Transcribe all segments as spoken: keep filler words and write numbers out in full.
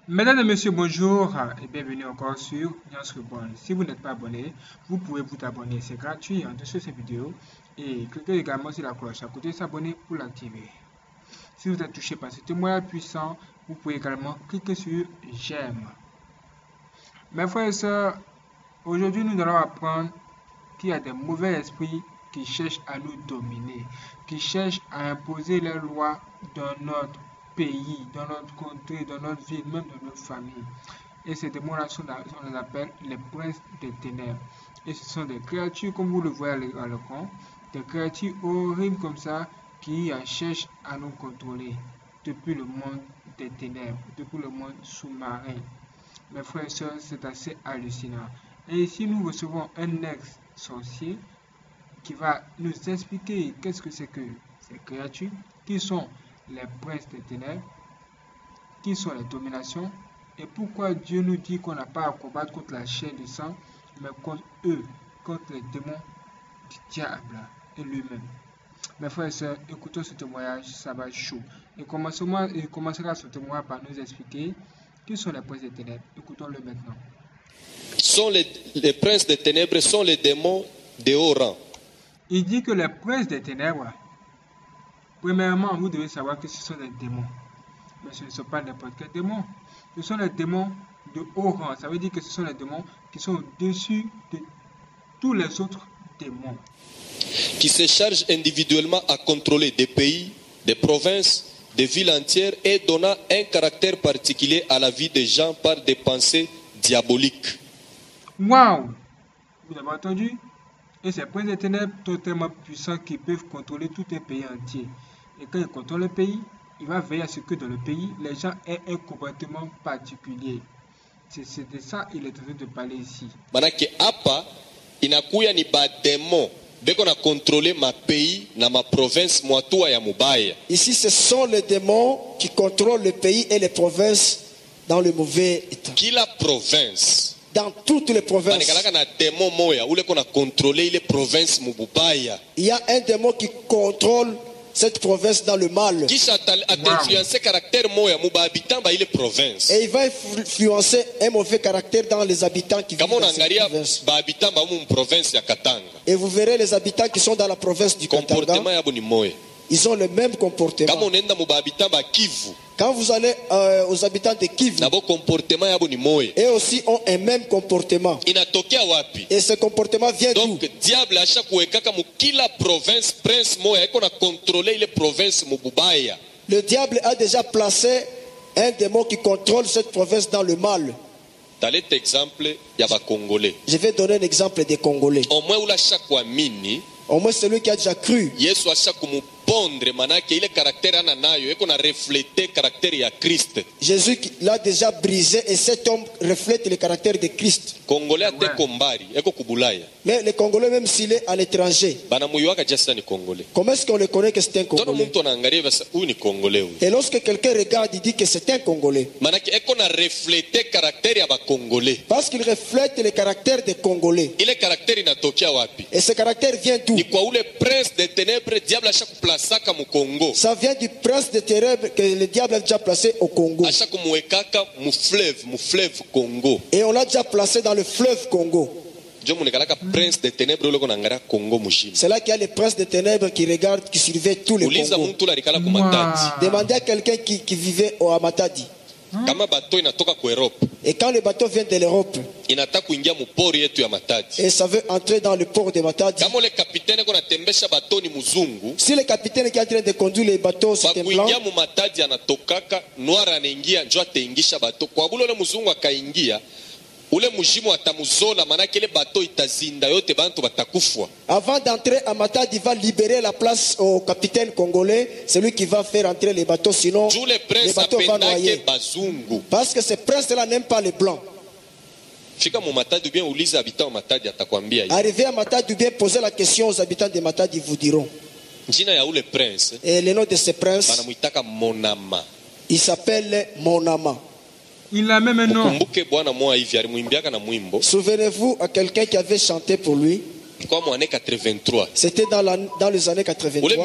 Mesdames et messieurs, bonjour et bienvenue encore sur Nyans Reborn. Si vous n'êtes pas abonné, vous pouvez vous abonner, c'est gratuit en dessous de cette vidéo. Et cliquez également sur la cloche à côté de s'abonner pour l'activer. Si vous êtes touché par ce témoignage puissant, vous pouvez également cliquer sur j'aime. Mes frères et sœurs, aujourd'hui nous allons apprendre qu'il y a des mauvais esprits qui cherchent à nous dominer, qui cherchent à imposer les lois dans notre pays, dans notre contrée, dans notre ville, même dans notre famille. Et ces démons-là, on les appelle les princes des ténèbres. Et ce sont des créatures, comme vous le voyez à l'écran, des créatures horribles comme ça, qui cherchent à nous contrôler depuis le monde des ténèbres, depuis le monde sous-marin. Mes frères et sœurs, c'est assez hallucinant. Et ici, nous recevons un ex-sorcier qui va nous expliquer qu'est-ce que c'est que ces créatures, qui sont les princes des ténèbres, qui sont les dominations, et pourquoi Dieu nous dit qu'on n'a pas à combattre contre la chair du sang, mais contre eux, contre les démons du diable et lui-même. Mes frères et sœurs, écoutons ce témoignage, ça va être chaud. Et commencera, et commencera ce témoignage par nous expliquer qui sont les princes des ténèbres. Écoutons-le maintenant. Sont les, les princes des ténèbres sont les démons de haut rang. Il dit que les princes des ténèbres, premièrement, vous devez savoir que ce sont des démons. Mais ce ne sont pas n'importe quel démon. Ce sont les démons de haut rang. Ça veut dire que ce sont les démons qui sont au-dessus de tous les autres démons. Qui se chargent individuellement à contrôler des pays, des provinces, des villes entières et donnant un caractère particulier à la vie des gens par des pensées diaboliques. Waouh! Vous avez entendu? Et ces princes des ténèbres totalement puissants qui peuvent contrôler tout un pays entier. Et quand ils contrôlent le pays, il va veiller à ce que dans le pays, les gens aient un comportement particulier. C'est de ça qu'il est en train de parler ici. Manake hapa inakuya ni ba démon beko na contrôler ma pays na ma province mwatua ya mubaya. Ici, ce sont les démons qui contrôlent le pays et les provinces dans le mauvais état. Kila province Dans toutes les provinces, il y a un démon qui contrôle cette province dans le mal. Wow. Et il va influencer un mauvais caractère dans les habitants qui vivent dans cette province. Et vous verrez les habitants qui sont dans la province du Katanga, ils ont le même comportement. Quand vous allez euh, aux habitants de Kivu, eux aussi ont un même comportement. Et ce comportement vient d'où? Le diable a déjà placé un démon qui contrôle cette province dans le mal. Je vais donner un exemple des Congolais. Au moins celui qui a déjà cru. Jésus l'a déjà brisé et cet homme reflète le caractère de Christ. Mais les Congolais, même s'il est à l'étranger, comment est-ce qu'on le connaît que c'est un Congolais? Et lorsque quelqu'un regarde, il dit que c'est un Congolais. Parce qu'il reflète le caractère des Congolais. Et ce caractère vient d'où? Ça vient du prince des ténèbres que le diable a déjà placé au Congo. Et on l'a déjà placé dans le fleuve Congo. C'est là qu'il y a les princes des ténèbres qui regardent, qui surveillent tous les Congos. Demandez à quelqu'un qui, qui vivait au Matadi. Et quand le bateau vient de l'Europe et ça veut entrer dans le port de Matadi, si le capitaine qui est en train de conduire les bateaux c'est un blanc, avant d'entrer à Matadi, il va libérer la place au capitaine congolais, celui qui va faire entrer les bateaux, sinon les bateaux vont noyer. Parce que ces princes-là n'aiment pas les blancs. Arrivé à Matadi, bien poser la question aux habitants de Matadi, ils vous diront. Et le nom de ce prince, il s'appelle Monama. Il a même un nom. Souvenez-vous à quelqu'un qui avait chanté pour lui. C'était dans, la, dans les années quatre-vingt-trois.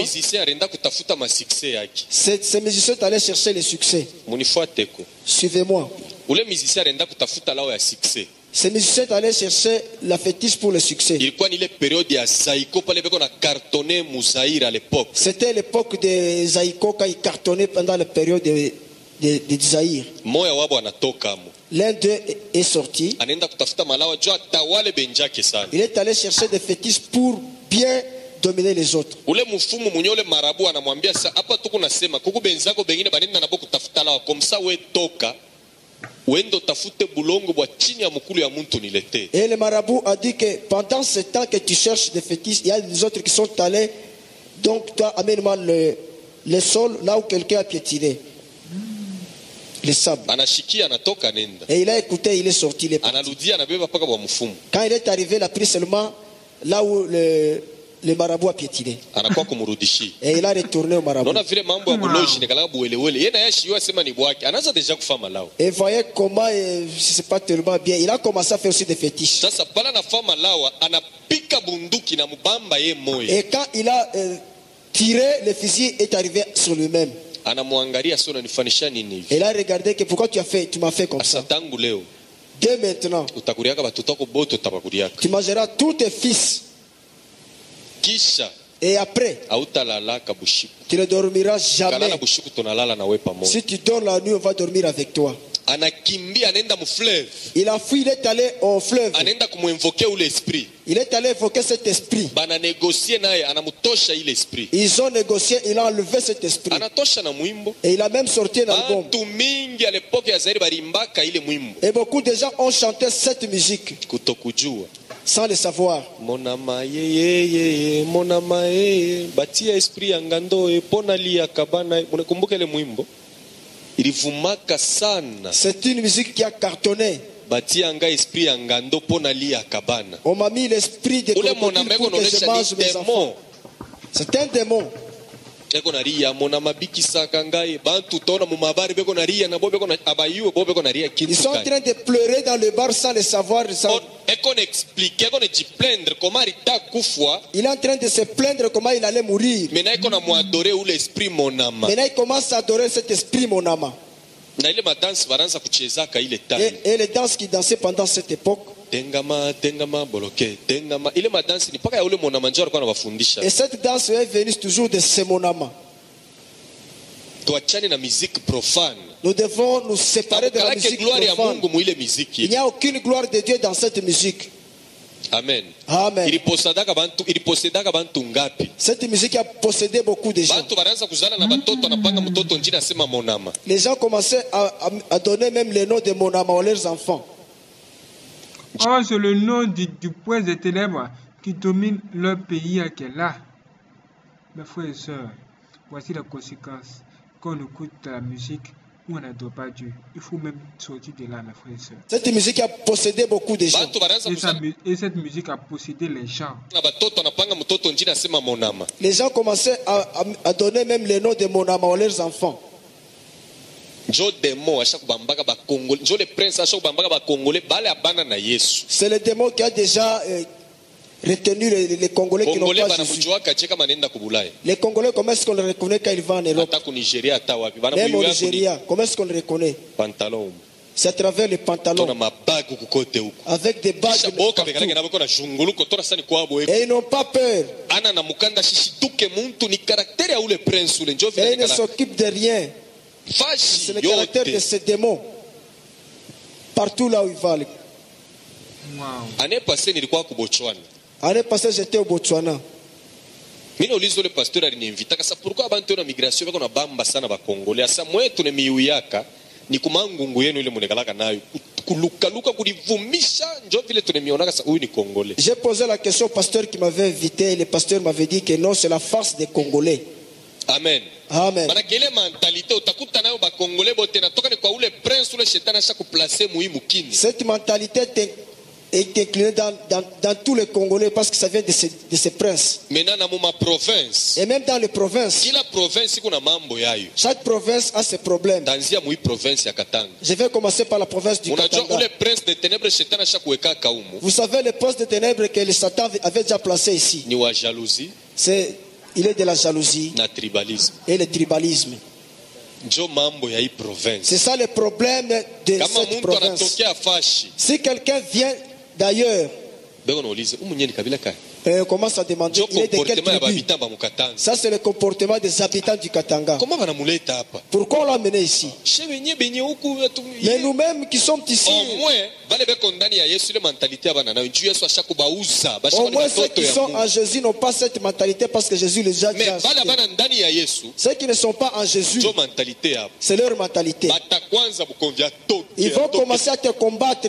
Ces, ces musiciens allaient chercher le succès. Suivez-moi. ule musicien enda kutafuta lao ya succès. Ces musiciens allaient chercher la fétiche pour le succès. Ilikuwa ni ile periode ya Zaïko pale beko na cartonné Muzaïr à l'époque. C'était l'époque de Zaïko quand il cartonnait pendant la période de de, de Zaïre. Moya wabo anatoka mo. L'un d'eux est sorti. Anaenda kutafuta malawa jua tawale benjake sana. Il est allé chercher des fétiches pour bien dominer les autres. Ule mfumu munyole marabu anamwambia sasa hapa tuko nasema kuku benzako bengine banenda nabo kutafuta lawa komsa we toka wendo tafute bulongo bwa chini ya mukulu ya muntu nilete. Et le marabout a dit que pendant ce temps que tu cherches des fétiches, il y a des autres qui sont allés, donc toi amène-moi le, le sol là où quelqu'un a piétiné. Le sable. Anashikia anatoka nenda. Et il a écouté, il est sorti. Il est Analudia anabeba paka bwa mfumu. Quand il est arrivé, il a pris seulement là où le le marabout a piétiné. Anakuwa kumurudishi. Et il a retourné au marabout. Naona vile mambo ya buloji nikala buelewele. Yeye naye shiwa sema ni bwake. Anaanza deja kufama lao. Et voyez comment euh, c'est pas tellement bien. Il a commencé à faire aussi des fétiches. Sasa pala na fama lawa anapika bunduki na mbamba ye moyo. Et quand il a euh, tiré, le fusil est arrivé sur lui-même. Anamwangalia sio unanifanisha nini hivi. Et il a regardé que pourquoi tu as fait, tu m'as fait comme ça. Tangu leo. Dès maintenant. Utakuriaka batoto ko boto tabakuriaka. Tu mangeras tous tes fils. Kisha. Et après, tu ne dormiras jamais. Si tu dors la nuit, on va dormir avec toi. Il a fui, il est allé au fleuve. Il est allé invoquer cet esprit. Ils ont négocié, il a enlevé cet esprit. Et il a même sorti un album. Et beaucoup de gens ont chanté cette musique sans le savoir. Monama ye ye monama ye batia esprit angando e pona lia kabana. Unakumbuka ile mwimbo? Ilivumaka sana. C'est une musique qui a cartonné. Batia anga esprit angando pona lia kabana. On m'a mis l'esprit de crocodile pour que je mange mes enfants. C'est un démon. Ils sont en train de pleurer dans le bar sans le savoir. Sans... Il est en train de se plaindre comment il allait mourir. Maintenant il commence à adorer cet esprit monama. Et, et les danses qui dansaient pendant cette époque. Tengama, tengama, boloke, tengama. Il est ma danse, ni pas qu'à mon amanjor qu'on va fundisha. Et cette danse est venue toujours de ce monama. Tuachane na musique profane. Nous devons nous séparer de la musique profane. Il n'y a aucune gloire de Dieu dans cette musique. Amen. Amen. Il possédaka bantu, il possédaka bantu ngapi. Cette musique a possédé beaucoup de gens. Bantu baranza kuzala na batoto anapanga mtoto njina sema monama. Les gens commençaient à, à, à donner même le nom de monama à leurs enfants. Oh, c'est le nom du, du prince des ténèbres qui domine leur pays à Kéla. Mes frères et sœurs, voici la conséquence. Quand on écoute la musique où on n'adore pas Dieu, il faut même sortir de là, mes frères et sœurs. Cette musique a possédé beaucoup de gens. Et, ça, et cette musique a possédé les gens. Les gens commençaient à, à, à donner même le nom de monama à leurs enfants. C'est le démon qui a déjà euh, retenu les, les Congolais qui n'ont pas Jésus. Les Congolais, comment est-ce qu'on les reconnaît quand ils vont en Europe? Même au Nigeria, comment est-ce qu'on les reconnaît? C'est à travers les pantalons. Avec des bagues. Et ils n'ont pas peur. Et ils ne s'occupent de rien. C'est le caractère de ces démons. Partout là où ils vont. Année passée, nilikuwa ku Botswana. Année passée, j'étais au Botswana. Mimi ulizo le pasteur aliniinvita kasa pourquoi abantu na migration bako na bamba sana ba Congolais. Asa mwetu ne miyuyaka ni kumangungu yenu ile munekalaka nayo. Kuluka luka kulivumisha njo vile tunemiona kasa huyu ni Congolais. J'ai posé la question au pasteur qui m'avait invité et le pasteur m'avait dit que non, c'est la farce des Congolais. Amen. Amen. Mana kile mentalité utakuta nayo ba Congolais bote natoka ni kwa ule prince ule shetani asha kuplacer muhimu kini. Cette mentalité est inclinée dans, dans, dans tous les Congolais parce que ça vient de ces, de ces princes. Maintenant dans ma province. Et même dans les provinces. Kila province iko na mambo yayo. Chaque province a ses problèmes. Danzia mui province ya Katanga. Je vais commencer par la province du Katanga. Unajua ule prince de ténèbres shetani asha kuweka kaumu. Vous savez le prince de ténèbres que le Satan avait déjà placé ici. Ni wa jalousie. C'est Il est de la jalousie na tribalisme. Et le tribalisme. C'est ça le problème de cette province. Si quelqu'un vient d'ailleurs, et on commence à demander il est de quelle tribu. Ça c'est le comportement des habitants du Katanga. Pourquoi on l'a amené ici? Mais nous-mêmes qui sommes ici, au moins ceux qui sont en Jésus n'ont pas cette mentalité parce que Jésus les a déjà achetés. Ceux qui ne sont pas en Jésus, c'est leur mentalité. Ils vont commencer à te combattre.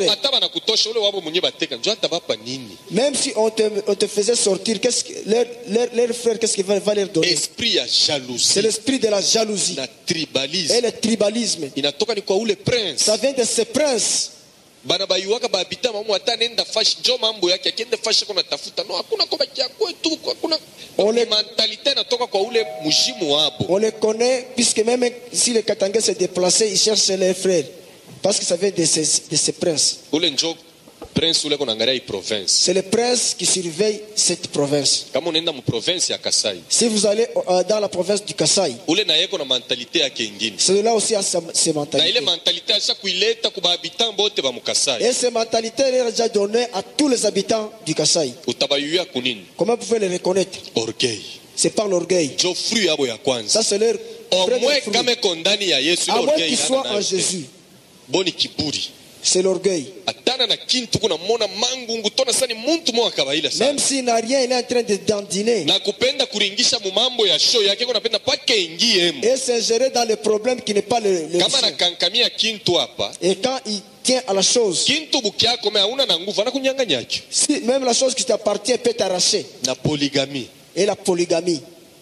Même si on te, on te faisait sortir, qu'est-ce que, leur, leur, leur frère, qu'est-ce qu'il va, va leur donner? C'est l'esprit de la jalousie et le tribalisme. Ça vient de ces princes. On les, on les connaît, puisque même si les Katangais se déplaçaient, ils cherchent leurs frères. Parce que ça vient de ces, de ces princes. C'est le prince qui surveille cette province. Si vous allez euh, dans la province du Kasaï, celui-là aussi a ses mentalités. Et ces mentalités, il est déjà donné à tous les habitants du Kasaï. Comment vous pouvez les reconnaître? C'est par l'orgueil. Ça, c'est leur premier fruit. À moins qu'ils soient en Jésus. C'est l'orgueil. Même s'il n'a rien, il est en train de dandiner et s'ingérer dans le problème qui n'est pas le, le et quand il tient à la chose, si même la chose qui t'appartient peut t'arracher. Et la polygamie,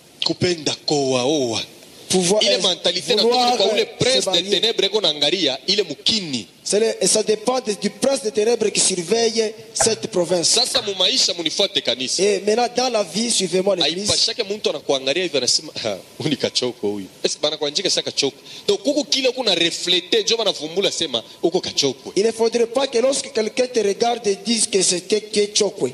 pouvoir ile mentalité na kwa ule prince des ténèbres qu'on angaria ile mukini. Et ça dépend de, du prince des ténèbres qui surveille cette province. Et maintenant dans la vie, suivez-moi l'église. Il ne faudrait pas que lorsque quelqu'un te regarde et dise que c'était que chokwe.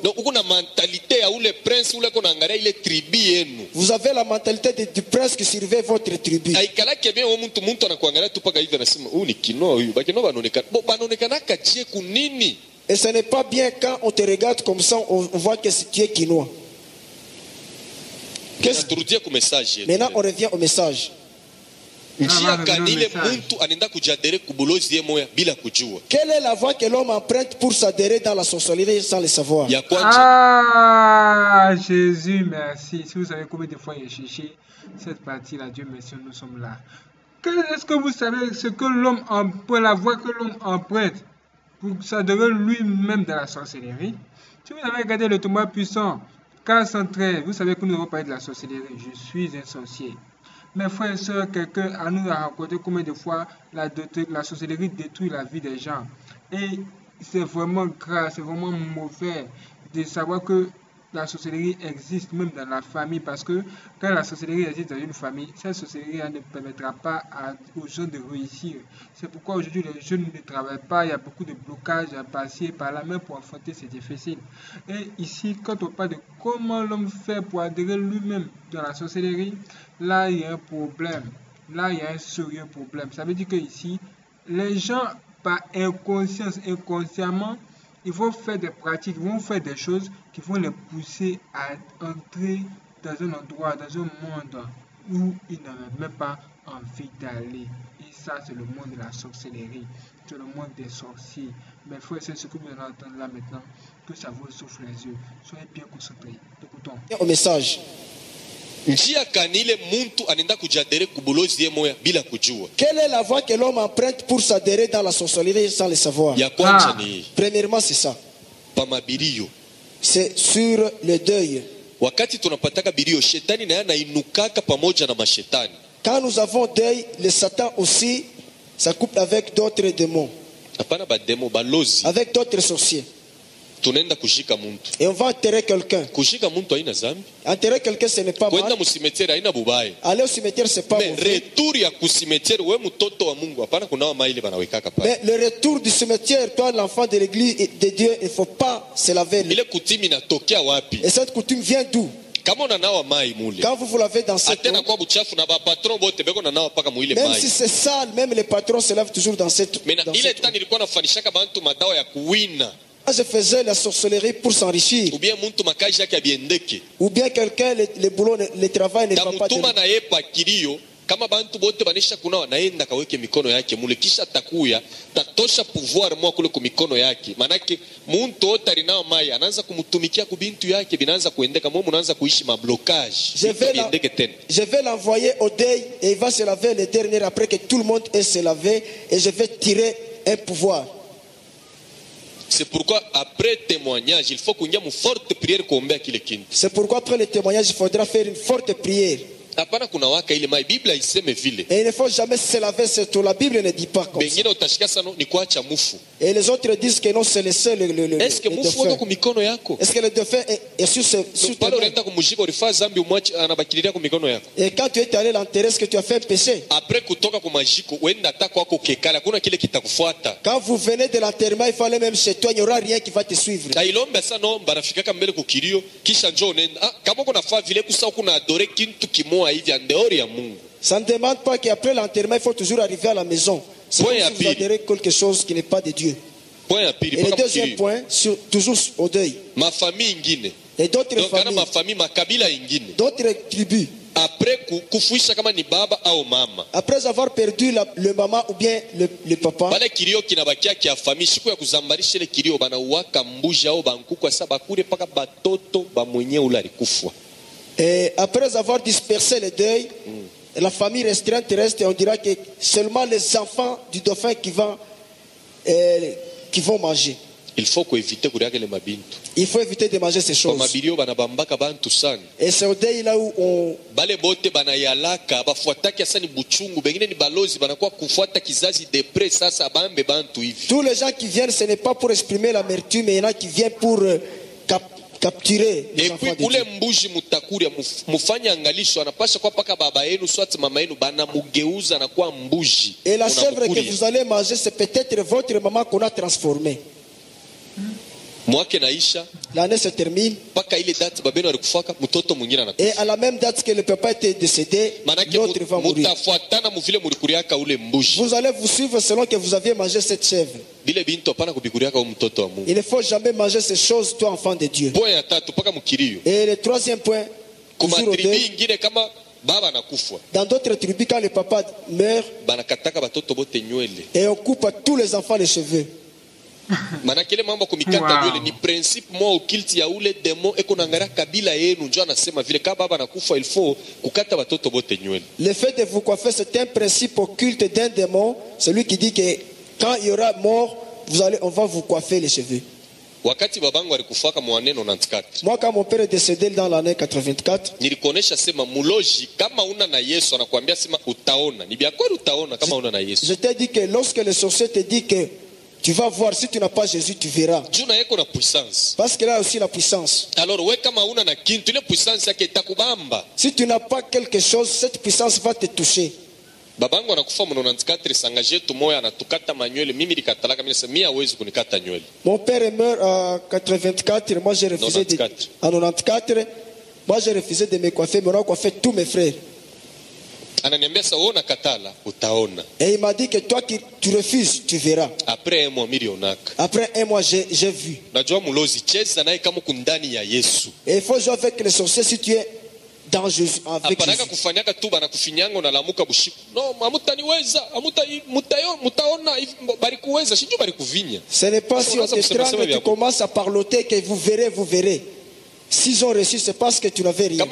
Vous avez la mentalité de, du prince qui surveille votre tribu. Et ce n'est pas bien quand on te regarde comme ça, on voit que tu es quinois. Maintenant on revient au message. Quelle est la voie que l'homme emprunte pour s'adhérer dans la sorcellerie sans le savoir? Ah, Jésus, merci. Si vous savez combien de fois il a cherché cette partie-là, Dieu merci, nous sommes là. Est-ce que vous savez ce que l'homme emprunte, la voie que l'homme emprunte pour s'adhérer lui-même dans la sorcellerie? Si vous avez regardé le Thomas puissant, quatre cent treize, vous savez que nous avons parlé de la sorcellerie. Je suis un sorcier. Mes frères et sœurs, quelqu'un à nous a raconté combien de fois la, la sorcellerie détruit la vie des gens. Et c'est vraiment grave, c'est vraiment mauvais de savoir que la sorcellerie existe même dans la famille, parce que quand la sorcellerie existe dans une famille, cette sorcellerie ne permettra pas à, aux jeunes de réussir. C'est pourquoi aujourd'hui les jeunes ne travaillent pas, il y a beaucoup de blocages à passer par là, même pour affronter c'est difficile. Et ici, quand on parle de comment l'homme fait pour adhérer lui-même dans la sorcellerie, là il y a un problème, là il y a un sérieux problème. Ça veut dire que ici, les gens par inconscience, inconsciemment, ils vont faire des pratiques, ils vont faire des choses qui vont les pousser à entrer dans un endroit, dans un monde où ils n'avaient même pas envie d'aller. Et ça, c'est le monde de la sorcellerie, c'est le monde des sorciers. Mais frère, c'est ce que vous allez entendre là maintenant, que ça vous souffle les yeux. Soyez bien concentrés. Écoutons. Au message. Quelle est la voie que l'homme emprunte pour s'adhérer dans la sorcellerie sans le savoir? Ah. Premièrement, c'est ça. C'est sur le deuil. Quand nous avons deuil, le Satan aussi s'accouple avec d'autres démons, avec d'autres sorciers. Et on va enterrer quelqu'un. Enterrer quelqu'un, ce n'est pas mal. Aller au cimetière, ce n'est pas mauvais. Mais le retour du cimetière, toi l'enfant de l'église de Dieu, il ne faut pas se laver. Et cette coutume vient d'où? Quand vous vous lavez dans cette eau, même si c'est sale, même les patrons se lavent toujours dans cette eau. Je faisais la sorcellerie pour s'enrichir. Ou bien quelqu'un, le, le boulot, le, le travail ne va pas de... Kama bantu bote banisha kunawa naenda kaweke mikono yake mule kisha takuya tatosha pouvoir mwa kule ku mikono yake manake muntu otari nao mai anaanza kumtumikia ku bintu yake binaanza kuendeka mwa mnaanza kuishi ma blocage. Je vais la, je vais l'envoyer au deuil et il va se laver le dernier après que tout le monde ait se lavé et je vais tirer un pouvoir. C'est pourquoi après témoignage, il faut qu'on y ait une forte prière kuombea kile kintu. C'est pourquoi après le témoignage, il faudra faire une forte prière. Et il ne faut jamais se laver cette eau. La Bible ne dit pas comme ça. Et les autres disent que non, c'est le seul le, le, le, Est-ce que le dauphin. Est-ce que le dauphin est, est sur ce sur tes mains? Et quand tu es allé l'enterrer, est-ce que tu as fait un péché? Quand vous venez de l'enterrement, il fallait même chez toi, il n'y aura rien qui va te suivre. Ça ne demande pas qu'après l'enterrement, il faut toujours arriver à la maison. C'est comme si vous adhérez quelque chose qui n'est pas de Dieu. Et le deuxième point, sur, toujours au deuil. Ma famille ingine. Et d'autres familles. Ma famille, ma kabila ingine. D'autres tribus. Après kufuisha kama ni baba au mama. Après avoir perdu la, le maman ou bien le, le papa. Bale kilio kinabakia kia famille siku ya kuzambarisha ile kilio bana uwaka mbuja au bankuku kwa sababu kule paka batoto ba mwenye ule alikufwa. Et après avoir dispersé le deuil, mm. la famille restreinte reste et on dira que seulement les enfants du dauphin qui vont, euh, qui vont manger. Il faut éviter les mabintu. Il faut éviter de manger ces choses. Et c'est au deuil là où on... Tous les gens qui viennent, ce n'est pas pour exprimer l'amertume, mais il y en a qui viennent pour euh, cap capturer les et enfants puis de Dieu. mbuji mutakuria mufanya angalisho anapasha kwa paka baba yenu swati mama yenu bana mugeuza na kwa mbuji. Et la chèvre que vous allez manger, c'est peut-être votre maman qu'on a transformée. L'année se termine. Et à la même date que le papa était décédé, l'autre va mourir. Vous allez vous suivre selon que vous aviez mangé cette chèvre. Il ne faut jamais manger ces choses, toi enfant de Dieu. Et le troisième point, toujours au deuil, dans d'autres tribus, quand le papa meurt, et on coupe à tous les enfants les cheveux. Manakile mambo kumikata nywele ni principe mo okilti ya ule demo eko nangara kabila yenu njo anasema vile kama baba nakufa il faut kukata watoto bote nywele. Le fait de vous coiffer c'est un principe occulte d'un démon, celui qui dit que quand il y aura mort, vous allez on va vous coiffer les cheveux. Wakati babangu alikufaka mwane quatre-vingt-quatre. Moi quand mon père est décédé dans l'année quatre-vingt-quatre, nilikonesha sema muloji kama una na Yesu anakuambia sema utaona. Ni bia kweli utaona kama una na Yesu. Je t'ai dit que lorsque le sorcier te dit que tu vas voir, si tu n'as pas Jésus, tu verras. Parce qu'il a aussi la puissance. Alors, si tu n'as pas quelque chose, cette puissance va te toucher. Mon père est mort à quatre-vingt-quatre, moi j'ai refusé de, à quatre-vingt-quatorze, moi j'ai refusé de me coiffer, mais on a coiffé tous mes frères. Et il m'a dit que toi qui tu refuses, tu verras. Après un mois, Après un mois, j'ai, j'ai vu. Et il faut jouer avec les sorciers si tu es dans Jésus. Avec Jésus. Ce n'est pas si on t'étrangle, tu commences à parloter que vous verrez, vous verrez. S'ils ont reçu, c'est parce que tu n'avais rien.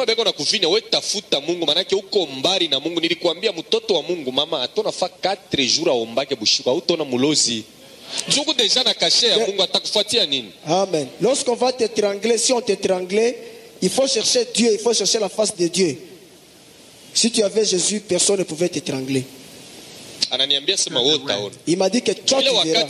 Amen. Lorsqu'on va t'étrangler, si on t'étranglait, il faut chercher Dieu, il faut chercher la face de Dieu. Si tu avais Jésus, personne ne pouvait t'étrangler. Il m'a dit que toi tu verras.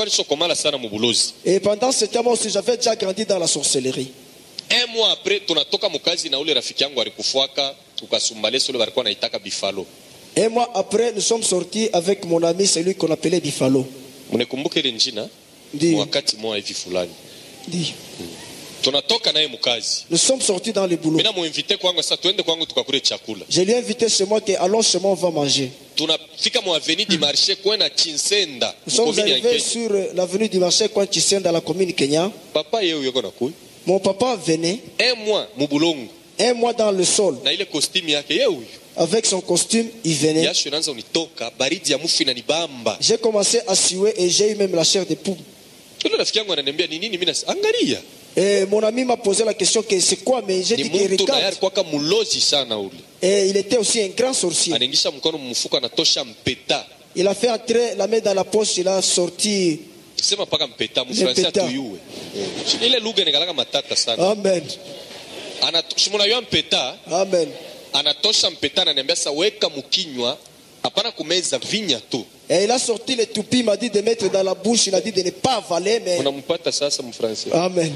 Et pendant ce temps aussi, j'avais déjà grandi dans la sorcellerie. Un mois après, tunatoka mukazi na ule rafiki yangu alikufuaka tukasumbale sole walikuwa naitaka Bifalo. Un mois après, nous sommes sortis avec mon ami, celui qu'on appelait Bifalo. Mnakumbuka ile njina? Wakati mmoja hivi fulani. Ndio. Nous sommes sortis dans le boulot. Je lui ai invité chez moi que allons chez moi, on va manger. Nous sommes arrivés sur l'avenue du marché coin Chisenda dans la commune Kenya. Mon papa venait un mois un mois dans le sol. Avec son costume, il venait. J'ai commencé à suer et j'ai eu même la chair de poule. Et mon ami m'a posé la question que c'est quoi, mais j'ai dit qu'il regarde. Et il était aussi un grand sorcier. Il a fait entrer la main dans la poche, il a sorti le pétard. Amen. Amen. Et il a sorti les toupies, il m'a dit de mettre dans la bouche, il a dit de ne pas avaler, mais... Amen.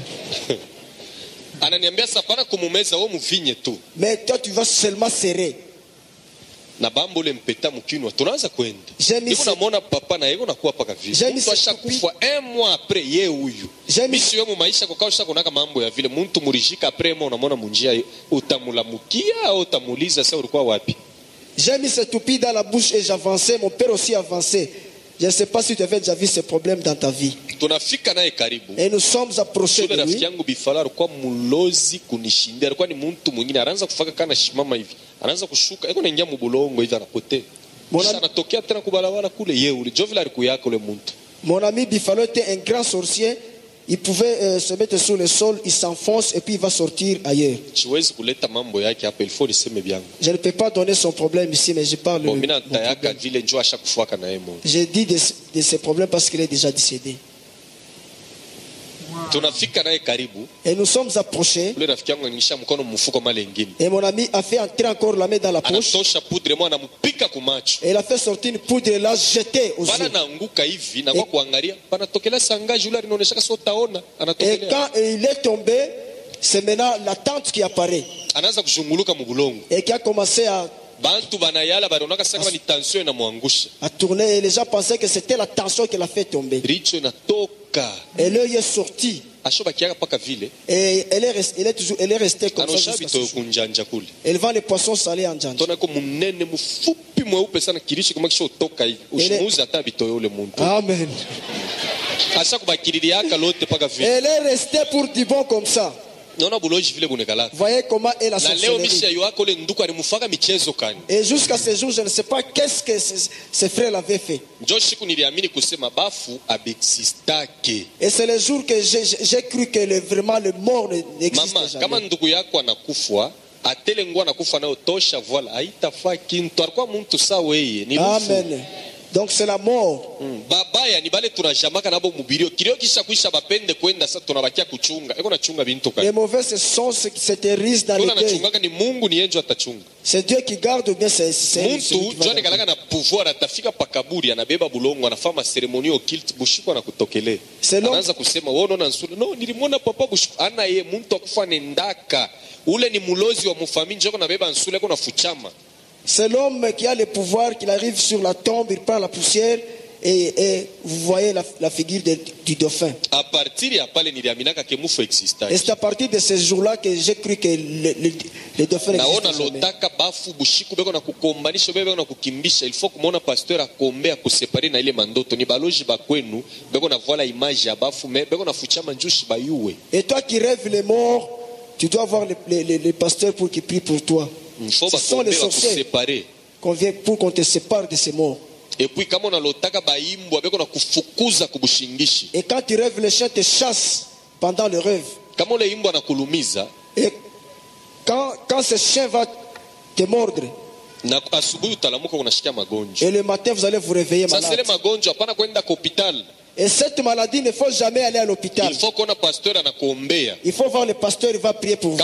Mais toi tu vas seulement serrer. J'ai mis ce... J'ai mis ce toupi. un mois après J'ai mis... J'ai mis ce toupie dans la bouche et j'avançais. Mon père aussi avançait. Je ne sais pas si tu avais déjà vu ces problèmes dans ta vie. Et nous sommes approchés de lui. Mon ami Bifalo était un grand sorcier. Il pouvait euh, se mettre sur le sol, il s'enfonce et puis il va sortir ailleurs. Je ne peux pas donner son problème ici, mais je parle de J'ai dit de, de ses problèmes parce qu'il est déjà décédé. Et nous sommes approchés. Et mon ami a fait entrer encore la main dans la poche. Et il a fait sortir une poudre et l'a jetée aux yeux. Et quand il est tombé, c'est maintenant la tante qui apparaît. Et qui a commencé à à tourner et les gens pensaient que c'était la tension qui l'a fait tomber. Et l'œil est sorti. Et elle est restée, elle est toujours, elle est restée comme ça. Elle vend les poissons salés en Djandja. Amen. Elle est restée pour du bon comme ça. Voyez comment elle a sorcellerie. Et jusqu'à ce jour, je ne sais pas qu'est-ce que ses frères l'avaient fait. Et c'est le jour que j'ai cru que le, vraiment le mort n'existe jamais. Amen. Donc c'est la mort. Les mauvais ce sont ceux qui se terrorisent dans les deuils. C'est Dieu qui garde bien ses c'est C'est l'homme qui a le pouvoir, qu'il arrive sur la tombe, il prend la poussière et, et vous voyez la, la figure de, du dauphin. Et c'est à partir de ce jour-là que j'ai cru que le, le, le dauphin n'existe jamais. Et toi qui rêves les morts, tu dois voir les, les, les pasteurs pour qu'ils prient pour toi. Ce sont les sorciers qu'on vient pour qu'on te sépare de ces morts. Et quand tu rêves, les chiens te chassent pendant le rêve. Et quand, quand ce chien va te mordre, et le matin vous allez vous réveiller malade. Et cette maladie, ne faut jamais aller à l'hôpital. Il faut voir le pasteur, il va prier pour vous.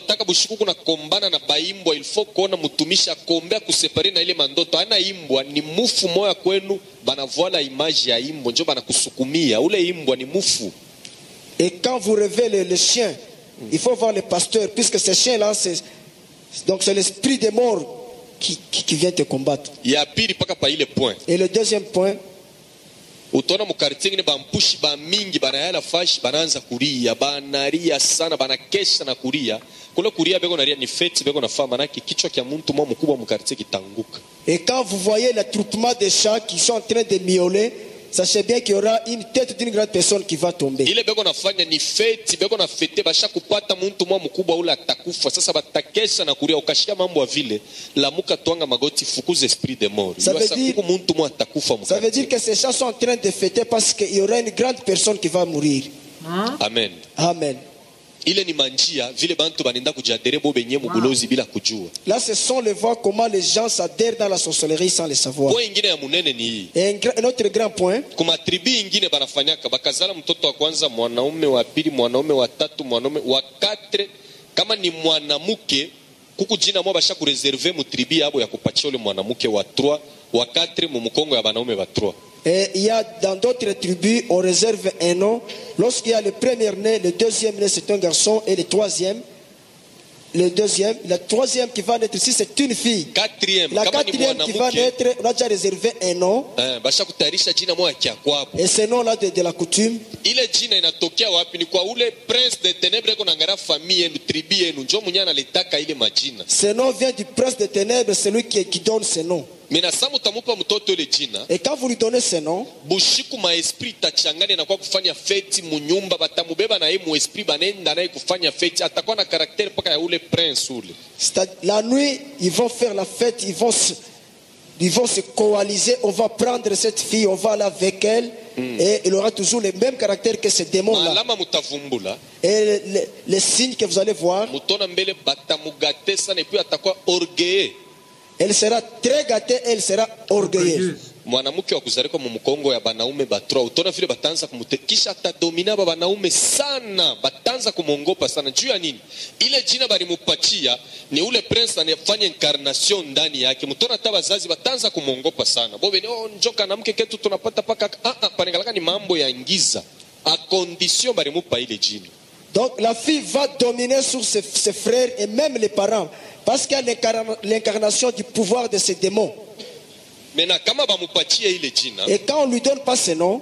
Et quand vous révélez le chien, il faut voir le pasteur, puisque ce chien-là, c'est donc c'est l'esprit des morts qui, qui, qui vient te combattre. Et le deuxième point, Utaona mukartie ngine bampushi ba mingi banayala fashi banaanza kulia banaria sana banakesha na kulia kule kulia beko naria ni fete beko na fama naki kichwa kia muntu mwa mkubwa mukartie kitanguka. Et quand vous voyez l'attroupement des chats qui sont en train de miauler, sachez bien qu'il y aura une tête d'une grande personne qui va tomber. Ile beko nafanya ni fete beko na fete basha kupata muntu mwa mkubwa ule atakufa sasa batakesha na kulia ukashia mambo ya vile la muka twanga magoti fukuze esprit de mort. Ça veut dire, muntu mwa atakufa ça veut dire que ces chats sont en train de fêter parce qu'il y aura une grande personne qui va mourir. Hein? Amen. Amen. Ile ni manjia vile bantu banenda kujadere bo benye mubulozi bila kujua. Là ce sont les voies comment les gens s'adhèrent dans la sorcellerie sans le savoir. Kwa ingine ya munene ni hii. Et un autre grand point, kuma tribi ingine banafanyaka bakazala mtoto wa kwanza mwanaume, wa pili mwanaume, wa tatu mwanaume, wa katre kama ni mwanamuke kuku jina mwa basha kureserve mu tribi yabo ya kupatia ule mwanamuke wa trois, wa katre mu mkongo ya banaume wa trois. Et il y a dans d'autres tribus, on réserve un nom. Lorsqu'il y a le premier né, le deuxième né, c'est un garçon, et le troisième, le deuxième, la troisième qui va naître ici, c'est une fille. Quatrième, la quatrième qui va naître, on a déjà réservé un nom. Et ce nom-là de, de la coutume. Ile jina inatokea wapi? Ni kwa ule prince de ténèbres qu'on angara famille yenu, tribu yenu, njo mwenye analitaka ile majina. Ce nom vient du prince de ténèbres, celui qui, qui donne ce nom. Mina samu tamupa mtoto ile jina. Et quand vous lui donnez ce nom, bushiku ma esprit tachangane na kwa kufanya feti munyumba batamubeba na yeye mu esprit banenda naye kufanya feti atakuwa na caractère paka ya ule prince ule. La nuit, ils vont faire la fête, ils vont se, ils vont se coaliser, on va prendre cette fille, on va aller avec elle. Mm. Et il aura toujours le même caractère que ce démon-là. Et les, les, les signes que vous allez voir, elle sera très gâtée, elle sera orgueilleuse. Mwanamke wa kuzalika mu mkongo ya banaume batro utona vile batanza kumutekisha atadomina ba banaume sana batanza kumongopa sana juu ya nini ile jina balimupatia ni ule prince anafanya incarnation ndani yake mtona hata wazazi batanza kumongopa sana bobe ni oh njoka na mke ketu tunapata paka ah ah panegalaka ni mambo ya ngiza a condition balimupa ile jina. Donc la fille va dominer sur ses, ses frères et même les parents parce qu'il y a l'incarnation du pouvoir de ces démons. Et quand on ne lui donne pas ce nom,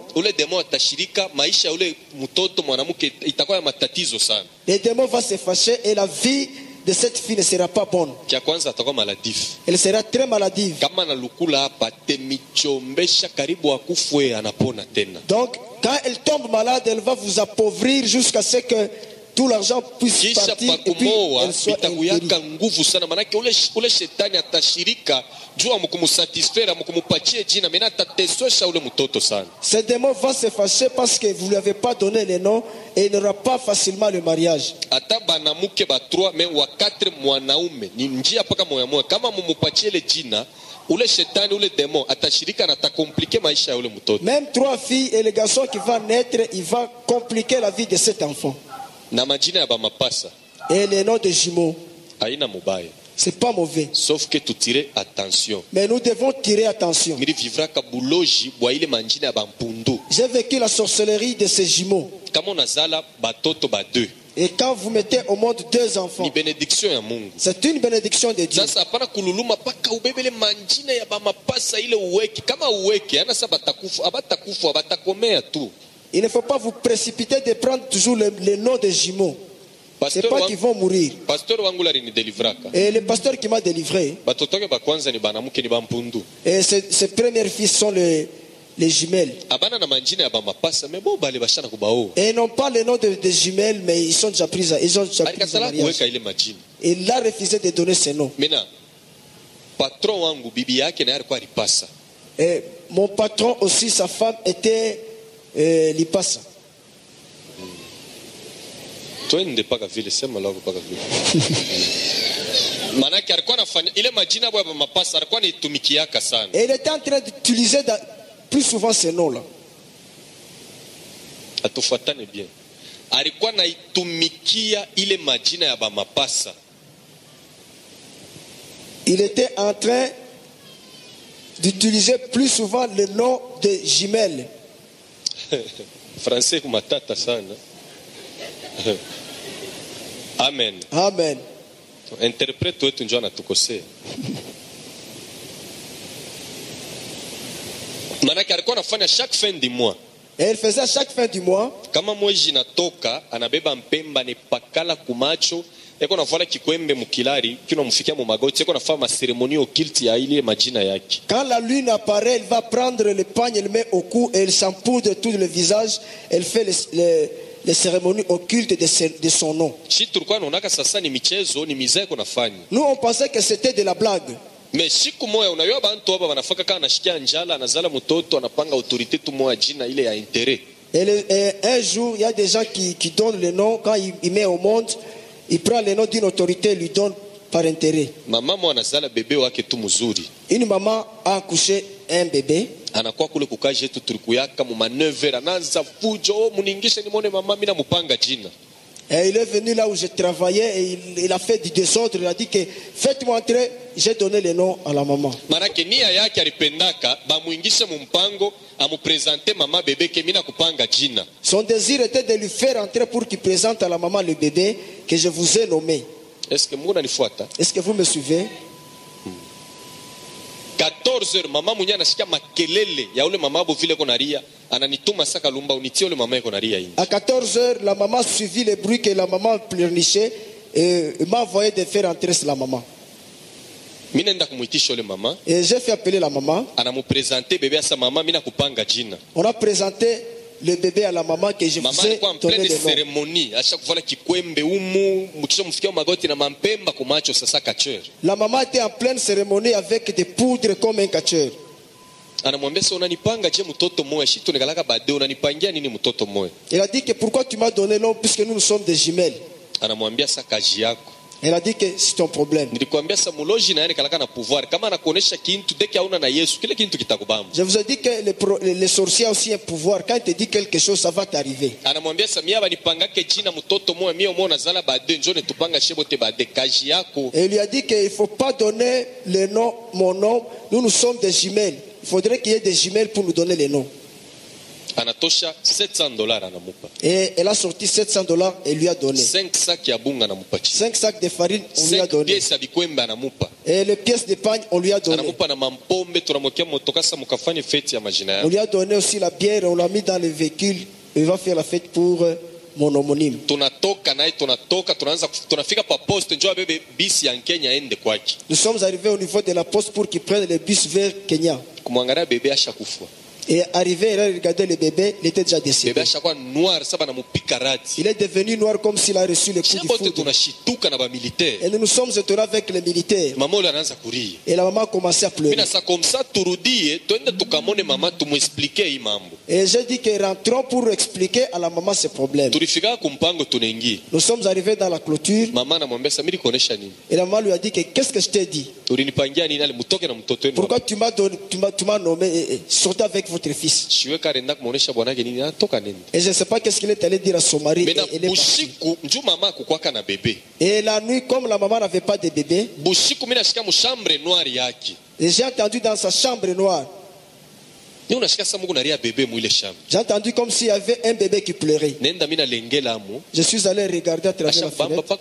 les démons vont se fâcher et la vie de cette fille ne sera pas bonne. Elle sera très maladive. Donc quand elle tombe malade, elle va vous appauvrir jusqu'à ce que tout l'argent puisse partir et puis elle soit nguvu sana manake ule ule shetani atashirika jua mkumsatisfaire mkumpatie jina mena atatesosha ule mtoto sana. Ce démon va se fâcher parce que vous lui avez pas donné le nom et il n'aura pas facilement le mariage. Ata banamuke ba trois mais wa quatre mwanaume ni njia paka moya moya kama mumupatie le jina ule shetani ule démon atashirika na atakomplike maisha ya ule mtoto. Même trois filles et le garçon qui va naître, il va compliquer la vie de cet enfant. Na majina ya bamapasa et les noms de jumeaux haina mubaya, c'est pas mauvais, sauf que tu tires attention. Mais nous devons tirer attention. J'ai vécu la sorcellerie de ces jumeaux. Et quand vous mettez au monde deux enfants, c'est une bénédiction de Dieu. Il ne faut pas vous précipiter de prendre toujours le, le nom des jumeaux. Ce n'est pas qu'ils vont mourir. Et le pasteur qui m'a délivré, et ses, ses premiers fils sont les, les jumelles. Et ils n'ont pas le nom des de jumelles, mais ils sont déjà pris à, ils ont déjà pris à mariage. Et il a refusé de donner ce nom. Et mon patron aussi, sa femme était euh, Lipasa. Twende paka vile sema lao paka vile. Manake alikuwa anafanya ile majina bwa mapasa alikuwa anitumikiaka sana. Et il était en train d'utiliser plus souvent ces noms là. Atufuatane bien. Alikuwa anaitumikia ile majina ya mapasa. Il était en train d'utiliser plus souvent le nom de jumelles. Français kumatata sana. Amen. Amen. Interprète wetu njoo anatukosea. Manake alikuwa anafanya chaque fin du mois. Et il faisait chaque fin du mois. Kama mwezi natoka anabeba mpemba ne pakala kumacho. Eko navala kikwembe mukilari kino mfikia mu magoti eko nafanya ma cérémonie occulte ya ile majina yake. Quand la lune apparaît, il va prendre le pagne, il le met au cou et il s'empoudre tout le visage. Elle fait les, les, les cérémonies occultes de, ce, de son nom. Nous on pensait que c'était de la blague. Mais siku moya unajua bantu hapa wanafaka kana anashikia njala anazala mtoto anapanga autorité tu moya jina ile ya intérêt. Et, le, et un jour, il y a des gens qui, qui donnent le nom quand il, il met au monde, il prend le nom d'une autorité et lui donne par intérêt. Mama mo anazala bébé wake tu mzuri. Une maman a accouché un bébé. Anakuwa kule kukaje tu tulikuyaka mu manœuvre anaanza fujo muningishe nimone mama mimi namupanga jina. Et il est venu là où je travaillais et il, il a fait du désordre. Il a dit que faites-moi entrer. J'ai donné le nom à la maman. Manake nia yake alipendaka bamuingishe mumpango amupresente mama bébé ke mina kupanga jina. Son désir était de lui faire entrer pour qu'il présente à la maman le bébé que je vous ai nommé. Est-ce que muna nifuata? Est-ce que vous me suivez? quatorze heures mama munya anasikia makelele ya ule mama abo vile konaria ananituma saka lumba unitie ule mama konaria inji. À quatorze heures la maman suivit le bruit que la maman pleurnichait et m'a envoyé de faire entrer la maman. Mina nenda kumuitisha ule mama. Et j'ai fait appeler la maman. Anamupresenter bébé à sa maman mina kupanga jina. On a présenté le bébé à la maman que je maman vous ai donné le nom. Cérémonie, la maman était en pleine cérémonie avec des poudres comme un catcheur. Il a dit que pourquoi tu m'as donné l'homme puisque nous, nous sommes des jumelles. Elle a dit que c'est ton problème. Je vous ai dit que les, pro, les sorciers ont aussi un pouvoir. Quand il te dit quelque chose, ça va t'arriver. Et il lui a dit qu'il ne faut pas donner le nom, mon nom. Nous, nous sommes des jumelles. Il faudrait qu'il y ait des jumelles pour nous donner les noms. Anatosha sept cents dollars anamupa. Et elle a sorti sept cents dollars et lui a donné. cinq sacs ya bunga anamupa. cinq sacs de farine on lui a donné. pièces ya bikwembe anamupa. Et les pièces de pagne on lui a donné. Anamupa na mampombe tunamokia motokasa mukafanye fête ya majina yao. On lui a donné aussi la bière, on l'a mis dans le véhicule. Il va faire la fête pour mon homonyme. Tunatoka naye tunatoka tunaanza tunafika pa poste njoo bebe bisi ya Kenya ende kwake. Nous sommes arrivés au niveau de la poste pour qu'il prenne le bus vers Kenya. Kumwangalia bebe ashakufa. Et arrivé, il a regardé le bébé, il était déjà décédé. Il est devenu noir comme s'il a reçu le coup de foudre. Et nous nous sommes étonnés avec les militaires. Et la maman a commencé à pleurer. Et j'ai dit que rentrons pour expliquer à la maman ses problèmes. Nous sommes arrivés dans la clôture. Et la maman lui a dit que qu'est-ce que je t'ai dit? Pourquoi tu m'as donné, tu m'as, tu m'as nommé et, et, sortez avec votre fils. Et je ne sais pas qu'est-ce qu'il est allé dire à son mari. Et, et la nuit, comme la maman n'avait pas de bébé, et j'ai entendu dans sa chambre noire. J'ai entendu comme s'il y avait un bébé qui pleurait. Je suis allé regarder à travers la fenêtre.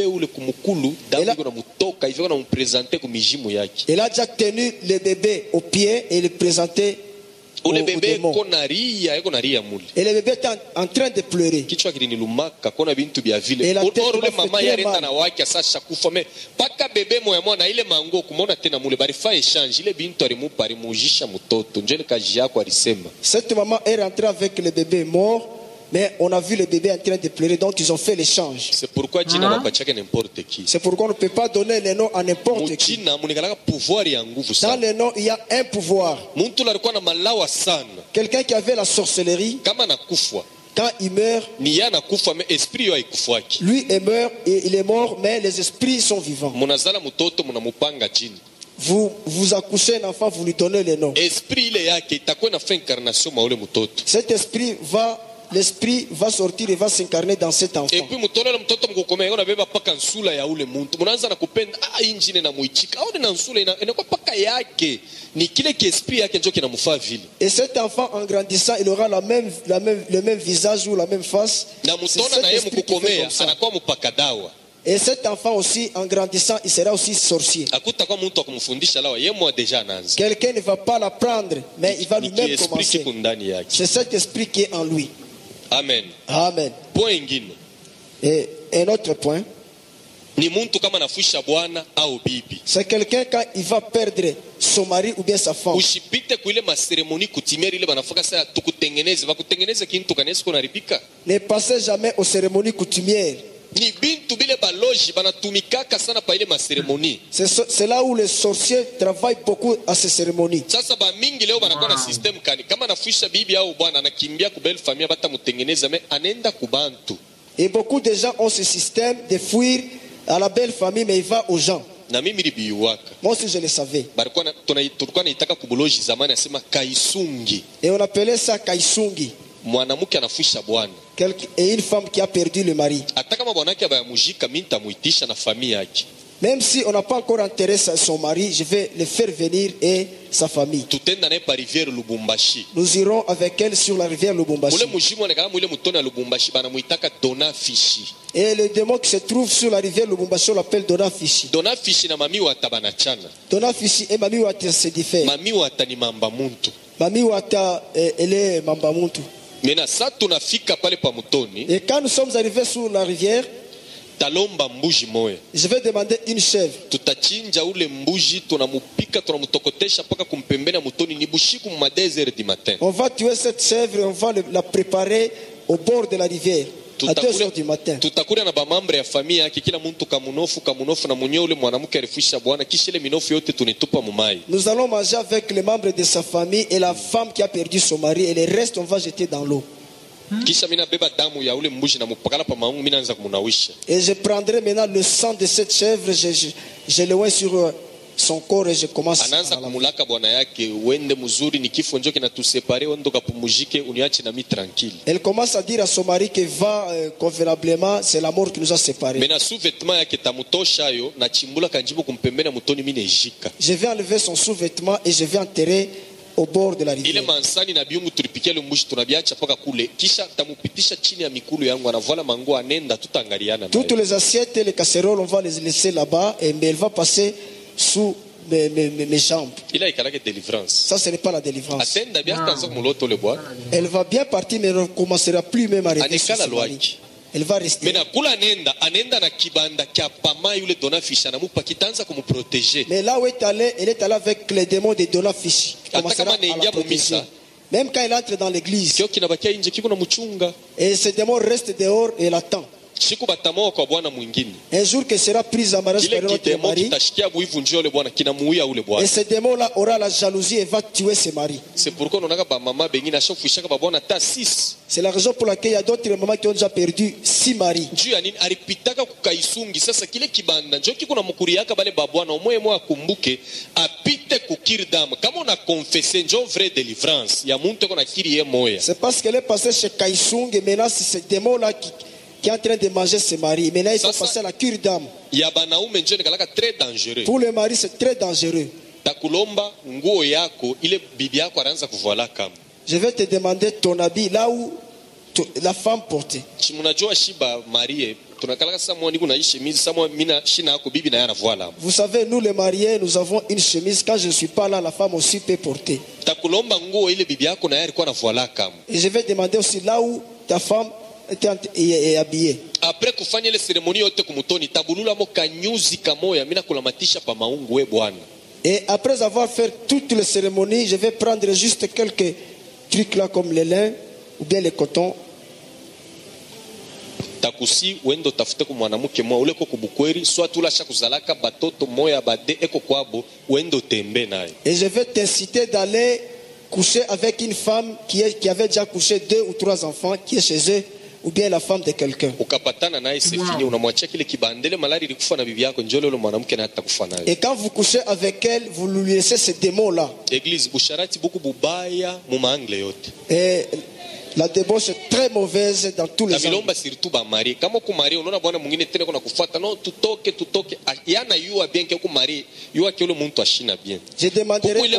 Il a déjà tenu le bébé au pied et le présenté au, au démon. Et le bébé était en, en train de pleurer. Et la tête m'a fait très mal. Cette maman est rentrée avec le bébé mort. Mais on a vu le bébé en train de pleurer, donc ils ont fait l'échange. C'est pourquoi hein? C'est pourquoi on ne peut pas donner les noms à n'importe qui. Dans les noms, il y a un pouvoir. Quelqu'un qui avait la sorcellerie, quand il meurt, lui est mort et il est mort, mais les esprits sont vivants. Vous, vous accouchez un enfant, vous lui donnez les noms. Cet esprit va... L'esprit va sortir et va s'incarner dans cet enfant. Et puis, et cet enfant, en grandissant, il aura la même, la même, le même visage ou la même face. Et cet enfant aussi, en grandissant, il sera aussi sorcier. Quelqu'un ne va pas l'apprendre, mais il va lui-même commencer. C'est cet esprit qui est en lui. Amen. Amen. Et un autre point. C'est quelqu'un quand il va perdre son mari ou bien sa femme. Ne passez jamais aux cérémonies coutumières. C'est là où les sorciers travaillent beaucoup à ces cérémonies. Et beaucoup de gens ont ce système de fuir à la belle famille, mais il va aux gens. Moi aussi je le savais. Et on appelait ça kaisungi. Et une femme qui a perdu le mari. Même si on n'a pas encore enterré son mari, je vais le faire venir et sa famille. Nous irons avec elle sur la rivière Lubumbashi. Et le démon qui se trouve sur la rivière Lubumbashi, on l'appelle Dona Fishi. Dona Fishi et Mami Wata se diffèrent. Mami Wata, elle est Mamba Muntu. Et quand nous sommes arrivés sur la rivière, je vais demander une chèvre. On va tuer cette chèvre et on va la préparer au bord de la rivière à deux heures du matin. Nous allons manger avec les membres de sa famille et la femme qui a perdu son mari, et le reste on va jeter dans l'eau. Et je prendrai maintenant le sang de cette chèvre, je, je, je le mets sur son corps et je commence à la Elle commence à dire à son mari que va euh, convenablement, c'est la mort qui nous a séparés. Je vais enlever son sous-vêtement et je vais enterrer au bord de la rivière. Toutes les assiettes et les casseroles, on va les laisser là-bas, et mais elle va passer sous mes, mes, mes jambes. Ça, ce n'est pas la délivrance. Elle va bien partir, mais elle ne commencera plus même à rester sur ce mari. Elle va rester. Mais là où elle est allée, elle est allée avec les démons de Dona Fishi. Même quand elle entre dans l'église, et ce démon reste dehors et elle attend. Un jour qu'elle sera prise en mariage par notre mari, et ce démon-là aura la jalousie et va tuer ses maris. C'est la raison pour laquelle il y a d'autres mamans qui ont déjà perdu six maris. C'est parce qu'elle est passée chez Kaisung et maintenant c'est ce démon-là qui qui est en train de manger ses maris. Maintenant, ils sont passés à la cure d'âme. Pour le mari, c'est très dangereux. Je vais te demander ton habit là où la femme portait. Vous savez, nous les mariés, nous avons une chemise. Quand je ne suis pas là, la femme aussi peut porter. Et je vais demander aussi là où ta femme est habillé. Après kufanya ile cérémonie yote kumutoni tabulula mo kanyuzi kamoya mina kulamatisha pa maungu we bwana. Et après avoir fait toutes les cérémonies, je vais prendre juste quelques trucs là comme le lin ou bien le coton. Takusi wendo tafute ku mwanamke mwa ule ko kubukweri soit tulasha kuzalaka batoto moya bade eko kwabo wendo tembe naye. Et je vais t'inciter d'aller coucher avec une femme qui, est, qui avait déjà couché deux ou trois enfants qui est chez eux, ou bien la femme de quelqu'un. Et quand vous couchez avec elle, vous lui laissez ce démon-là. Et la débauche est très mauvaise dans tous les angles. Je demanderai au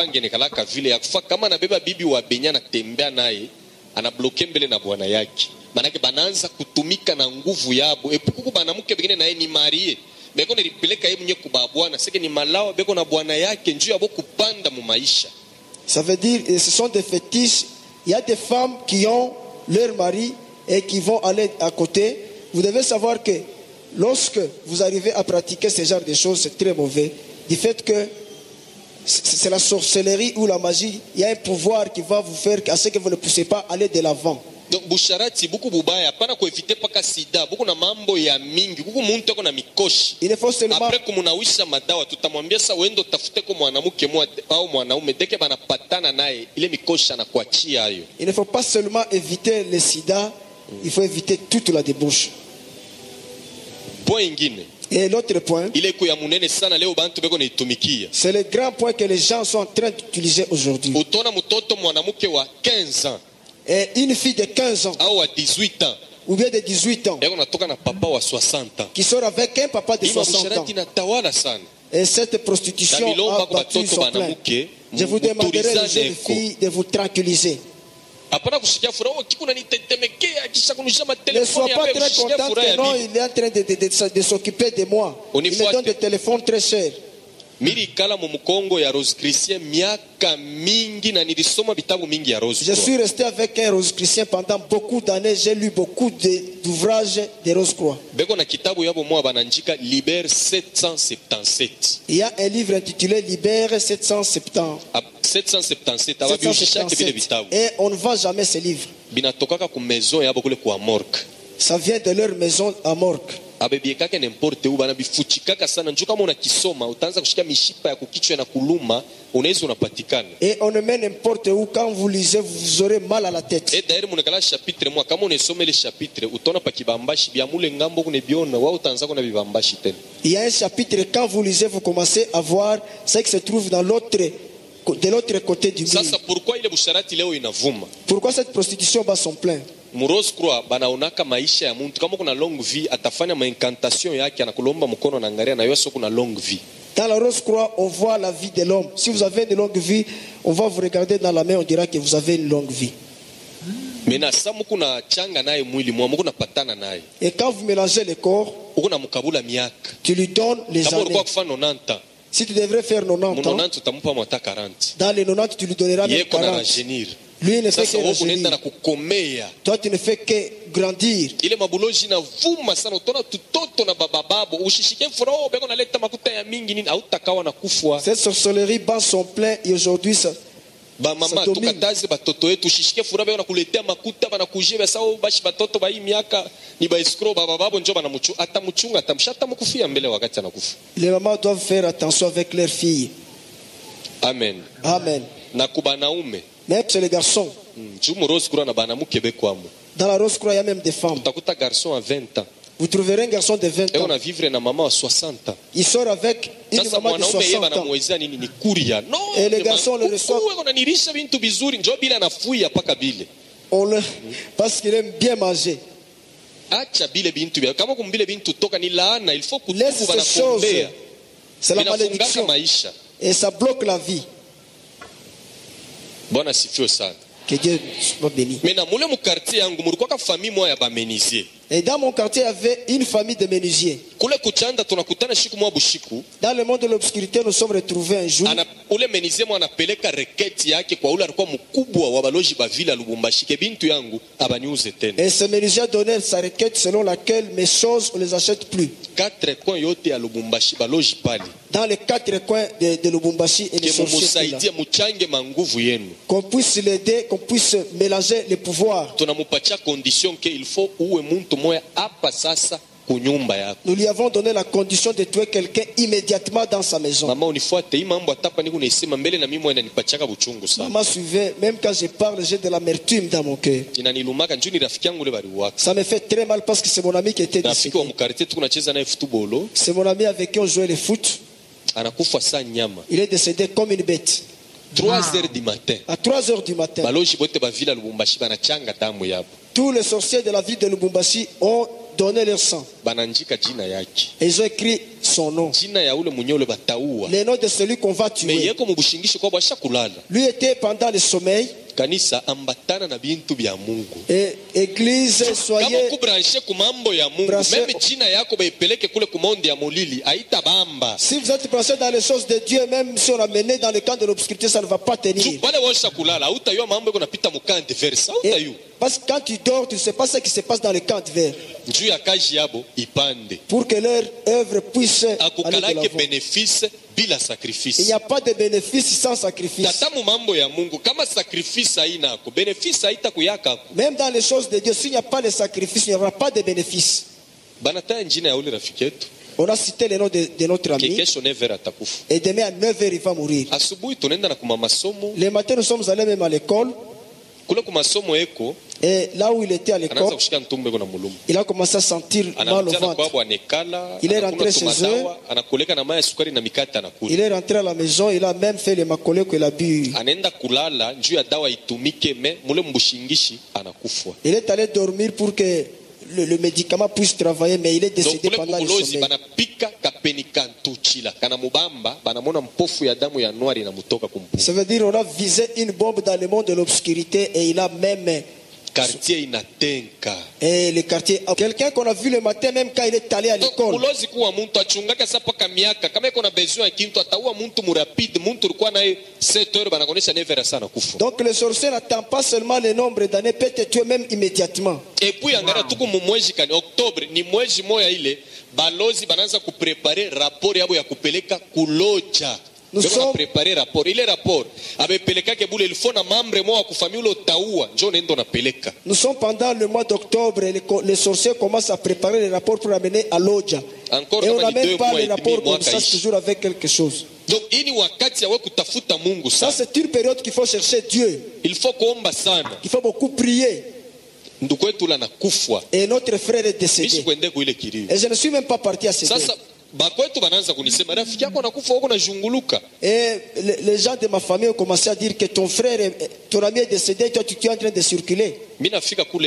marié, manake bananza kutumika na nguvu yabo epukuku banamuke bengine naye ni marie beko nilipeleka yeye mwenyewe kwa bwana sike ni malawa beko na bwana yake njoo yabo kupanda mu maisha. Ça veut dire ce sont des fétiches. Il y a des femmes qui ont leur mari et qui vont aller à côté. Vous devez savoir que lorsque vous arrivez à pratiquer ce genre de choses, c'est très mauvais. Du fait que c'est la sorcellerie ou la magie, il y a un pouvoir qui va vous faire à ce que vous ne poussez pas aller de l'avant. Donc busharati buku bubaya pana ko éviter paka sida buku na mambo ya mingi buku muntu ako na mikoshi. Il ne faut seulement après kumunawisha madawa tutamwambia sasa uende utafute kwa mwanamke au mwanaume deke banapatana naye ile mikoshi anakuachia hayo. Il ne faut pas seulement éviter le sida, il faut éviter toute la débauche. Point ingine. Et l'autre point, c'est le grand point que les gens sont en train d'utiliser aujourd'hui. Et une fille de quinze ans ou bien de dix-huit ans qui sort avec un papa de soixante ans. Et cette prostitution a battu son plein. Je vous demanderai, les jeunes filles, de vous tranquilliser. Ne sois pas très content que non, il est en train de, de, de, de s'occuper de moi. Il me donne des téléphones très chers. Je suis resté avec un Rose Christian pendant beaucoup d'années. J'ai lu beaucoup d'ouvrages de Rose-Croix. Il y a un livre intitulé Libère sept cent soixante-dix-sept. Et on ne vend jamais ces livres. Ça vient de leur maison à Morgue. Et on ne met n'importe où. Quand vous lisez, vous aurez mal à la tête. Il y a un chapitre, quand vous lisez, vous commencez à voir ce qui se trouve dans l'autre, de l'autre côté du mur. Pourquoi cette prostitution bat son plein? Rose Croix banaonaka maisha ya muntu kama kuna longue vie atafanya maincantation yake anakulomba mkono na angalia na yoso kuna longue vie. Dans la Rose Croix on voit la vie de l'homme. Si vous avez une longue vie, on va vous regarder dans la main, on dira que vous avez une longue vie. Mais na samu kuna changa naye mwili mwa kuna patana naye. Et quand vous mélangez les corps, ukuna mukabula miaka. Tu lui donnes les années. Kama ulikuwa kufanya quatre-vingts ans. Si tu devrais faire quatre-vingts ans, quatre-vingts utampa mwata quarante. Dans les quatre-vingts tu lui donneras même quarante. Lui ne fait que rajeunir. Toi tu ne fais que grandir. Cette sorcellerie bat son plein et aujourd'hui ça, ça domine. Les mamans doivent faire attention avec leurs filles. Amen. Amen. Même chez les garçons. Dans la Rose Croix, il y a même des femmes. Vous trouverez un garçon de vingt ans. Il sort avec une maman de soixante ans. Et les garçons le reçoivent. On le... Parce qu'il aime bien manger. Laisse ces choses. C'est la malédiction. Et ça bloque la vie. Bwana sifiwe sana. Que Dieu soit béni. Mais na mule mu quartier yangu mulikuwa ka famille moja ya bamenisier. Et dans mon quartier, il y avait une famille de menuisiers. Dans le monde de l'obscurité, nous sommes retrouvés un jour. Et ce menuisier a donné sa requête selon laquelle mes choses, on ne les achète plus. Dans les quatre coins de, de Lubumbashi et les sorciers. Qu'on puisse l'aider, qu'on puisse mélanger les pouvoirs. Nous lui avons donné la condition de tuer quelqu'un immédiatement dans sa maison. Maman suivait, même quand je parle, j'ai de l'amertume dans mon cœur. Ça me fait très mal parce que c'est mon ami qui était décédé. C'est mon ami avec qui on jouait le foot. Il est décédé comme une bête. trois heures du matin. À trois heures du matin. Tous les sorciers de la ville de Lubumbashi ont donné leur sang. Et ils ont écrit son nom. Le nom de celui qu'on va tuer. Lui était pendant le sommeil. kanisa ambatana na bintu bya Mungu. Et église, soyez kama kubranche ku mambo ya Mungu, même jina yako baipeleke kule ku monde ya molili aita bamba. Si vous êtes branché dans les choses de Dieu, même si on a mené dans le camp de l'obscurité, ça ne va pas tenir. Tu bale wosha kulala, utayua mambo yako napita mu camp de verse, utayu. Parce que quand tu dors, tu ne sais pas ce qui se passe dans le camp de verre. Njuu ya kaji yabo ipande. Pour que leur œuvre puisse aller de l'avant. Bénéfice bila sacrifice. Il n'y a pas de bénéfice sans sacrifice. Tatamu mambo ya Mungu kama sacrifice haina ko bénéfice haita kuyaka. Même dans les choses de Dieu, s'il n'y a pas de sacrifice, il n'y aura pas de bénéfice. Banata njina ya ule rafiki yetu. On a cité le nom de, de notre ami. Et demain à neuf heures, il va mourir. Le matin, nous sommes allés même à l'école. Et là où il était à l'école, il a commencé à sentir mal au ventre. Il est rentré chez eux. Il est rentré à la maison. Il a même fait les macolés qu'il a bu. Il est allé dormir pour que Le, le médicament puisse travailler, mais il est décédé donc, pendant le sommeil. Ça veut dire qu'on a visé une bombe dans le monde de l'obscurité et il a même quartier inatenka. Et le quartier, quelqu'un qu'on a vu le matin même quand il est allé à l'école. Donc le sorcier n'attend pas seulement le nombre d'années, peut-être tuer même immédiatement. Et puis angara tuko mu mwezi kani Octobre ni mwezi moya ile balozi banaanza kuprepare rapport yabo ya kupeleka kuloja. Nous sommes préparé rapport. Il est rapport. Nous sommes pendant le mois d'octobre et les, les sorciers commencent à préparer les rapports pour amener à Lodja. Encore et on n'a même pas les rapports comme ça, toujours avec quelque chose. Donc, ça c'est une période qu'il faut chercher Dieu. Il faut Il faut beaucoup prier. Et notre frère est décédé. Et je ne suis même pas parti à ce moment. Et les gens de ma famille ont commencé à dire que ton frère, ton ami est décédé, toi tu es en train de circuler. Je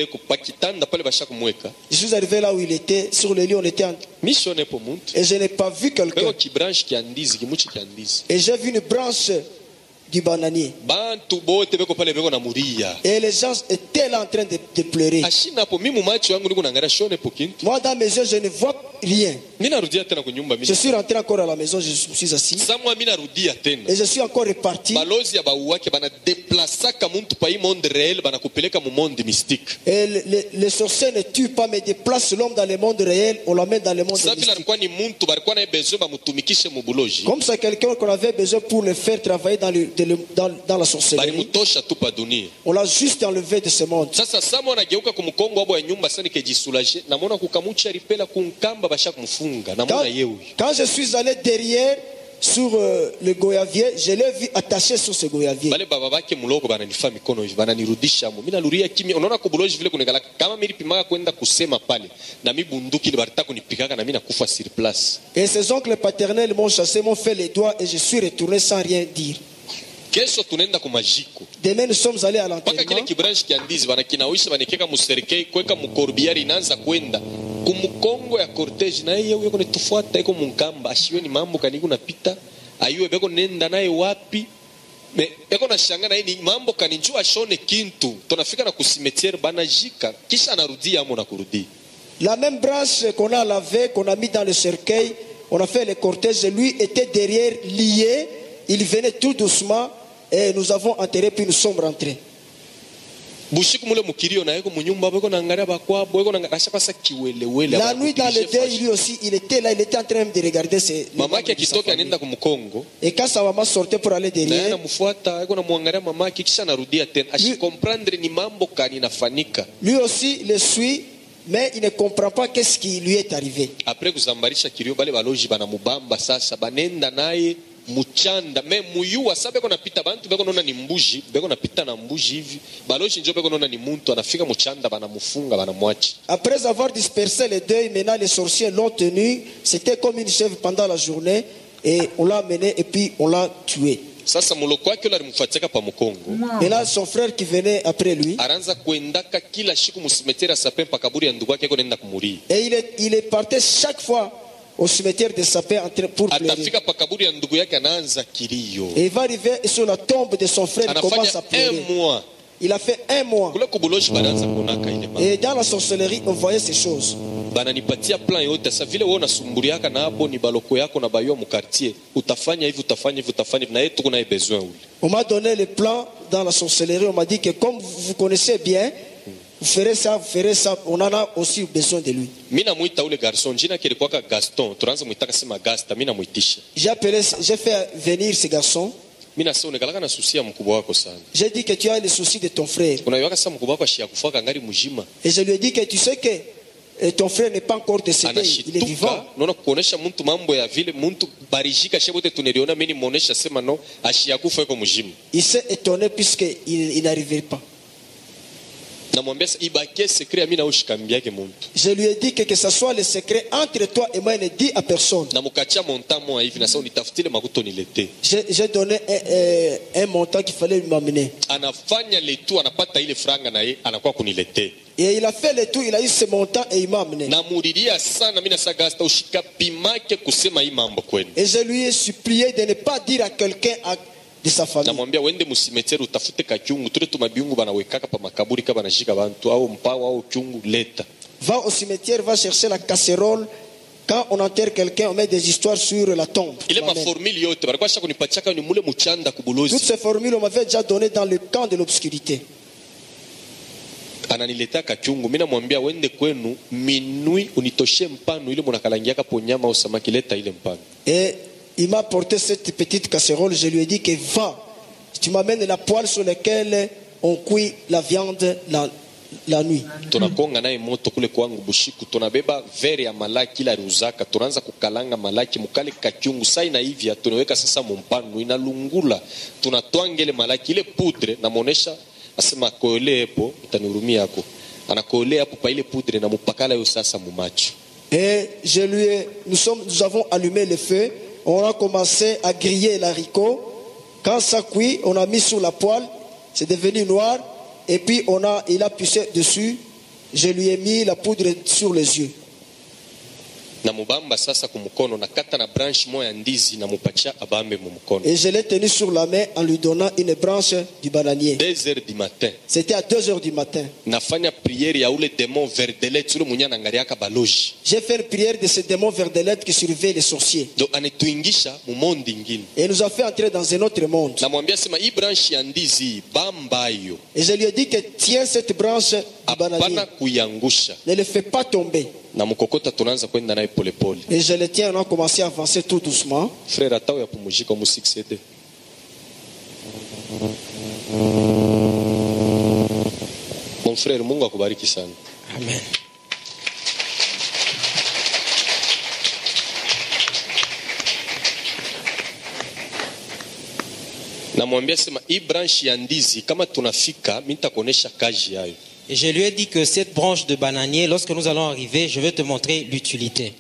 suis arrivé là où il était, sur le lit on était en... Et je n'ai pas vu quelqu'un. Et j'ai vu une branche du bananier. Et les gens étaient là en train de, de pleurer. Moi dans mes yeux je ne vois rien. Je suis rentré encore à la maison, je suis assis. Et je suis encore reparti. Et les, les, les sorciers ne tuent pas mais déplacent l'homme dans le monde réel, on l'amène dans le monde mystique. Comme c'est quelqu'un qu'on avait besoin pour le faire travailler dans, le, dans, dans la sorcellerie. On l'a juste enlevé de ce monde. Quand, quand je suis allé derrière sur euh, le goyavier, je l'ai vu attaché sur ce goyavier. Et ses oncles paternels m'ont chassé, m'ont fait les doigts et je suis retourné sans rien dire. Demain nous sommes allés à l'enterrement. Kumukongo ya cortege na yeye yuko netufuata iko munkamba ashiwe ni mambo kaniku napita ayuwe beko nenda naye wapi me eko na shanga na ni mambo kaninjua shone kintu tunafika na kusimetiere banajika kisha anarudia amo na kurudi. La même branche qu'on a lavé, qu'on a mis dans le cercueil, on a fait le cortège, lui était derrière lié, il venait tout doucement et nous avons enterré puis nous sommes rentrés. La nuit dans le deuil, lui aussi, il était là, il était en train de regarder ses... Et quand sa maman sortait pour aller derrière, lui, lui aussi le suit, mais il ne comprend pas qu'est-ce qui lui est arrivé. Après muchanda me muyua sabe kona pita bantu beko nona ni mbuji beko na pita na mbuji hivi baloshi njo beko nona ni muntu anafika muchanda bana mufunga bana mwachi. Après avoir dispersé les deuils, maintenant les sorciers l'ont tenu, c'était comme une chèvre pendant la journée et on l'a amené et puis on l'a tué. Sasa muloko wake alimfuatika pa Mukongo. Maintenant son frère qui venait après lui aranza kuendaka kila siku musimetera sapin pa kaburi ya ndugu yake ko nenda kumuri. Et il est il est parti chaque fois au cimetière de sapin pour pleurer. Et il va arriver sur la tombe de son frère, il commence à pleurer. Il a fait un mois. Et dans la sorcellerie, on voyait ces choses. Bananipatia plan yote sasa vile wewe unasumbuliaka na hapo ni baloko yako na bayo mu quartier utafanya hivi utafanya hivi utafanya hivi na yetu kuna besoin ule. On m'a donné le plan dans la sorcellerie, on m'a dit que comme vous connaissez bien, vous ferez ça, vous ferez ça, on en a aussi besoin de lui. Mina muita ule garçon jina kilikuwa Gaston, tunaanza muitaka sema Gasta, mina muitisha. J'ai appelé, j'ai fait venir ce garçon. Mina sasa unakalaka na susia mkubwa wako sana. J'ai dit que tu as les soucis de ton frère. Unaiwaka sasa mkubwa wako ashia kufa ngari mjima. Et je lui ai dit que tu sais que et ton frère n'est pas encore décédé, il est vivant. Naona kuonesha mtu mambo ya vile mtu barishika shebote tuneliona mimi muonesha sema no ashia kufa yuko mjima. Il s'est étonné puisque il, il n'arrivait pas. Je lui ai dit que, que ce soit le secret entre toi et moi, il ne dit à personne. J'ai donné un, un, un montant qu'il fallait lui m'amener. Et il a fait le tout, il a eu ce montant et il m'a amené. Et je lui ai supplié de ne pas dire à quelqu'un à de sa famille. Namwambia wende musimetiere utafute kachungu tule tumabiungu banawekaka pa makaburi kama banashika bantu au mpawa au chungu leta. Va au cimetière, va chercher la casserole. Quand on enterre quelqu'un, on met des histoires sur la tombe. Ile ma formule yote balikuwa shaka kunipachaka ni mule muchanda kubulozi. Toutes ces formules on m'avait déjà donné dans le camp de l'obscurité. Ananileta kachungu, mimi namwambia wende kwenu minui unitoshe mpano ile mnakalangiaka ponyama au samaki leta ile mpano. Et il m'a porté cette petite casserole, je lui ai dit que va, tu m'amènes la poêle sur laquelle on cuit la viande la, la nuit. Tunakonga naye moto kule kwangu bushiku, tunabeba vere ya malaki la ruzaka, tunaanza kukalanga malaki mukale kachungu sai na hivya, tunaweka sasa mumpano inalungula, tunatwangele malaki ile poudre na monesha asema koele hapo, utanihurumia yako. Anakoele hapo pa ile poudre na mupakala yo sasa mumacho. Et je lui ai, nous sommes nous avons allumé le feu. On a commencé à griller l'haricot. Quand ça cuit, on a mis sur la poêle. C'est devenu noir. Et puis on a, il a pissé dessus. Je lui ai mis la poudre sur les yeux. Et je l'ai tenu sur la main en lui donnant une branche du bananier. deux heures du matin. C'était à deux heures du matin. J'ai fait une prière de ce démon verdelette qui surveille les sorciers. Et il nous a fait entrer dans un autre monde. Et je lui ai dit que tiens cette branche du bananier. Ne le fais pas tomber. Et je le tiens, on a commencé à avancer tout doucement. Frère, attends, il y a pour musique comme succéder. Mon frère, Mungu akubariki sana. Amen. Namwambia sema hii branch ya ndizi kama tunafika mimi nitakuonesha kazi yayo. Et je lui ai dit que cette branche de bananier, lorsque nous allons arriver, je vais te montrer l'utilité.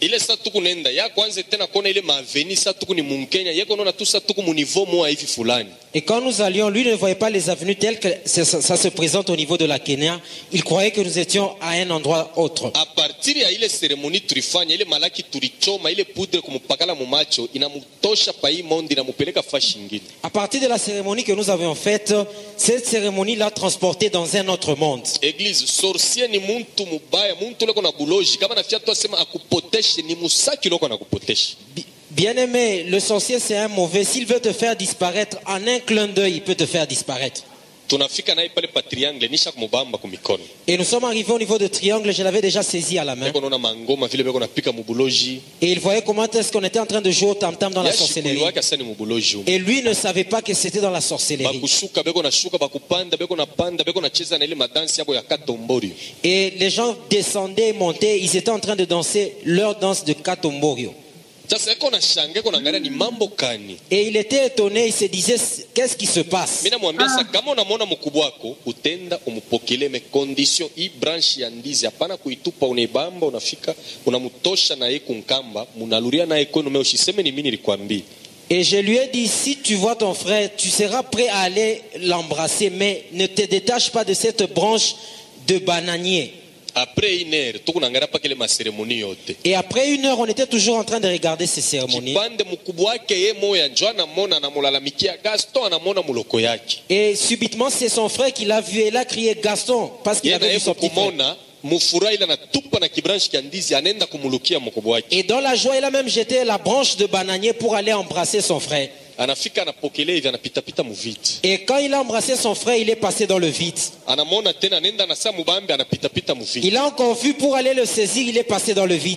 Et quand nous allions, lui ne voyait pas les avenues telles que ça, ça, ça se présente au niveau de la Kenya. Il croyait que nous étions à un endroit autre. À partir de la cérémonie trifanya, ile malaki turichoma, ile poudre kumupakala mumacho, inamutosha pa hii monde, inamupeleka fashi ingine. À partir de la cérémonie que nous avions faite, cette cérémonie l'a transporté dans un autre monde. Église, sorcier ni muntu mubaya, muntu leko na buloji, kama nafia tu asema akupoteshe ni musaki leko na kupoteshe. Bien-aimé, le sorcier c'est un mauvais. S'il veut te faire disparaître, en un clin d'œil, il peut te faire disparaître. Et nous sommes arrivés au niveau de triangle, je l'avais déjà saisi à la main. Et il voyait comment est-ce qu'on était en train de jouer au tam-tam dans la sorcellerie. Et lui ne savait pas que c'était dans la sorcellerie. Et les gens descendaient et montaient, ils étaient en train de danser leur danse de Katomborio. Et il était étonné, il se disait qu'est-ce qui se passe? Et je lui ai dit, si tu vois ton frère, tu seras prêt à aller l'embrasser, mais ne te détache pas de cette branche de bananier. Après une heure, et après une heure, on était toujours en train de regarder ces cérémonies. Et subitement, c'est son frère qui l'a vu et il a crié Gaston parce qu'il avait vu son petit frère. Et dans la joie, il a même jeté la branche de bananier pour aller embrasser son frère. Et quand il a embrassé son frère, il est passé dans le vide. Il a encore vu pour aller le saisir, il est passé dans le vide.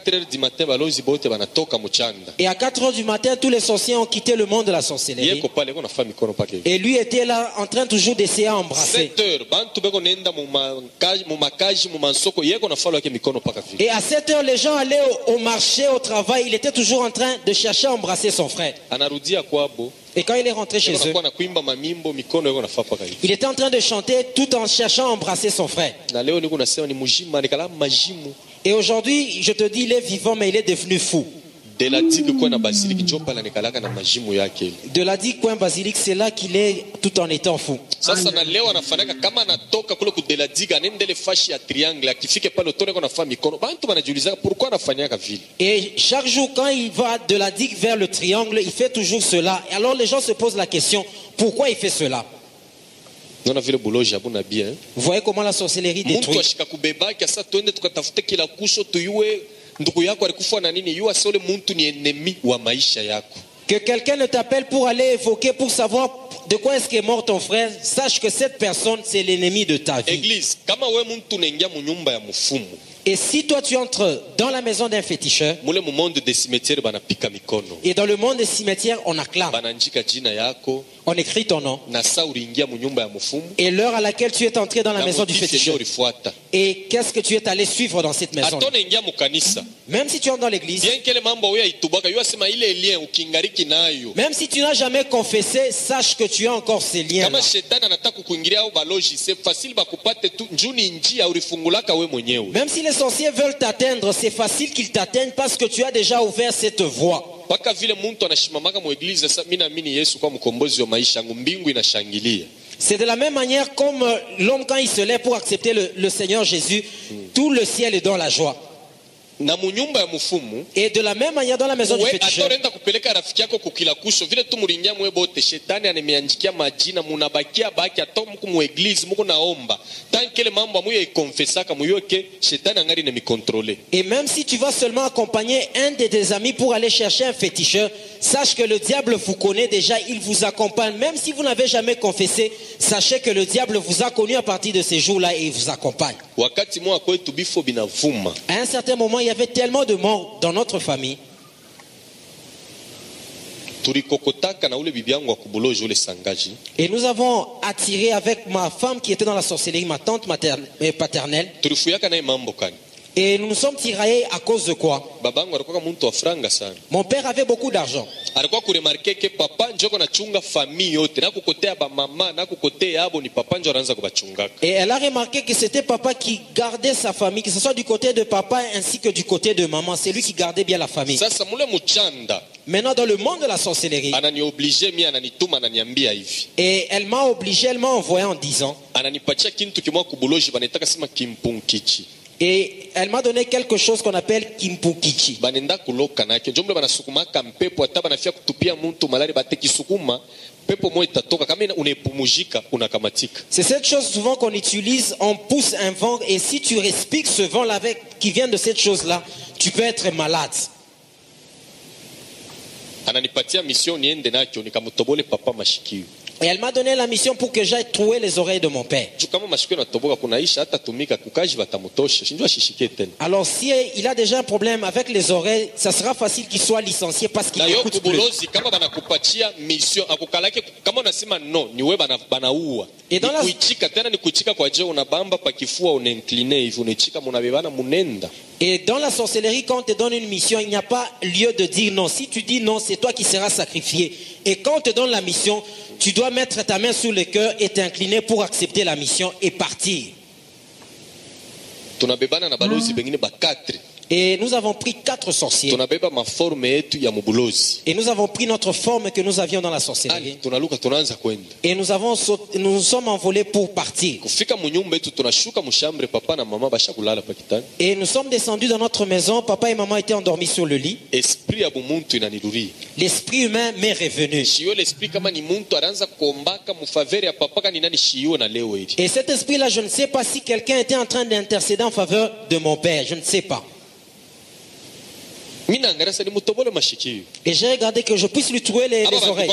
Et à quatre heures du matin, tous les sorciers ont quitté le monde de la sorcellerie. Et lui était là en train toujours d'essayer à embrasser. Et à sept heures, les gens allaient au, au marché, au travail. Il était toujours en train de chercher à embrasser son frère. Et quand il est rentré chez eux, il était en train de chanter tout en cherchant à embrasser son frère. Et aujourd'hui, je te dis, il est vivant, mais il est devenu fou. De la digue coin basilique, de la digue coin basilique, c'est là qu'il est tout en étant fou. Et chaque jour, quand il va de la digue vers le triangle, il fait toujours cela. Et alors les gens se posent la question, pourquoi il fait cela? Vous voyez comment la sorcellerie détruit. Que quelqu'un ne t'appelle pour aller évoquer, pour savoir de quoi est-ce qu'est mort ton frère, sache que cette personne, c'est l'ennemi de ta vie. Église, et si toi tu entres dans la maison d'un féticheur, et dans le monde des cimetières, on acclame, on écrit ton nom, et l'heure à laquelle tu es entré dans la maison du féticheur, et qu'est-ce que tu es allé suivre dans cette maison. Même si tu entres dans l'église, même si tu n'as jamais confessé, sache que tu as encore ces liens. Même si les sorciers veulent t'atteindre, c'est facile qu'ils t'atteignent parce que tu as déjà ouvert cette voie. C'est de la même manière comme l'homme quand il se lève pour accepter le, le Seigneur Jésus, mm. tout le ciel est dans la joie. Et de la même manière dans la maison du féticheur, et même si tu vas seulement accompagner un de tes amis pour aller chercher un féticheur, sache que le diable vous connaît déjà, il vous accompagne. Même si vous n'avez jamais confessé, sachez que le diable vous a connu à partir de ces jours-là et il vous accompagne. À un certain moment, il y avait tellement de morts dans notre famille. Et nous avons attiré avec ma femme qui était dans la sorcellerie, ma tante paternelle. Et nous nous sommes tiraillés à cause de quoi? Mon père avait beaucoup d'argent. Et elle a remarqué que c'était papa qui gardait sa famille, que ce soit du côté de papa ainsi que du côté de maman. C'est lui qui gardait bien la famille. Maintenant, dans le monde de la sorcellerie, et elle m'a obligé, elle m'a envoyé en disant, et elle m'a donné quelque chose qu'on appelle kimpukichi. C'est cette chose souvent qu'on utilise, on pousse un vent et si tu respires ce vent-là avec, qui vient de cette chose-là, tu peux être malade. Et elle m'a donné la mission pour que j'aille trouver les oreilles de mon père. Alors si il a déjà un problème avec les oreilles, ça sera facile qu'il soit licencié parce qu'il n'écoute plus. Et dans la... Et dans la sorcellerie, quand on te donne une mission, il n'y a pas lieu de dire non. Si tu dis non, c'est toi qui seras sacrifié. Et quand on te donne la mission, tu dois mettre ta main sur le cœur et t'incliner pour accepter la mission et partir. Et nous avons pris quatre sorciers. Et nous avons pris notre forme que nous avions dans la sorcellerie. Et nous avons sauté, nous nous sommes envolés pour partir. Et nous sommes descendus dans notre maison. Papa et maman étaient endormis sur le lit. L'esprit humain m'est revenu. Et cet esprit-là, je ne sais pas si quelqu'un était en train d'intercéder en faveur de mon père. Je ne sais pas. Et j'ai regardé que je puisse lui trouver les, les oreilles.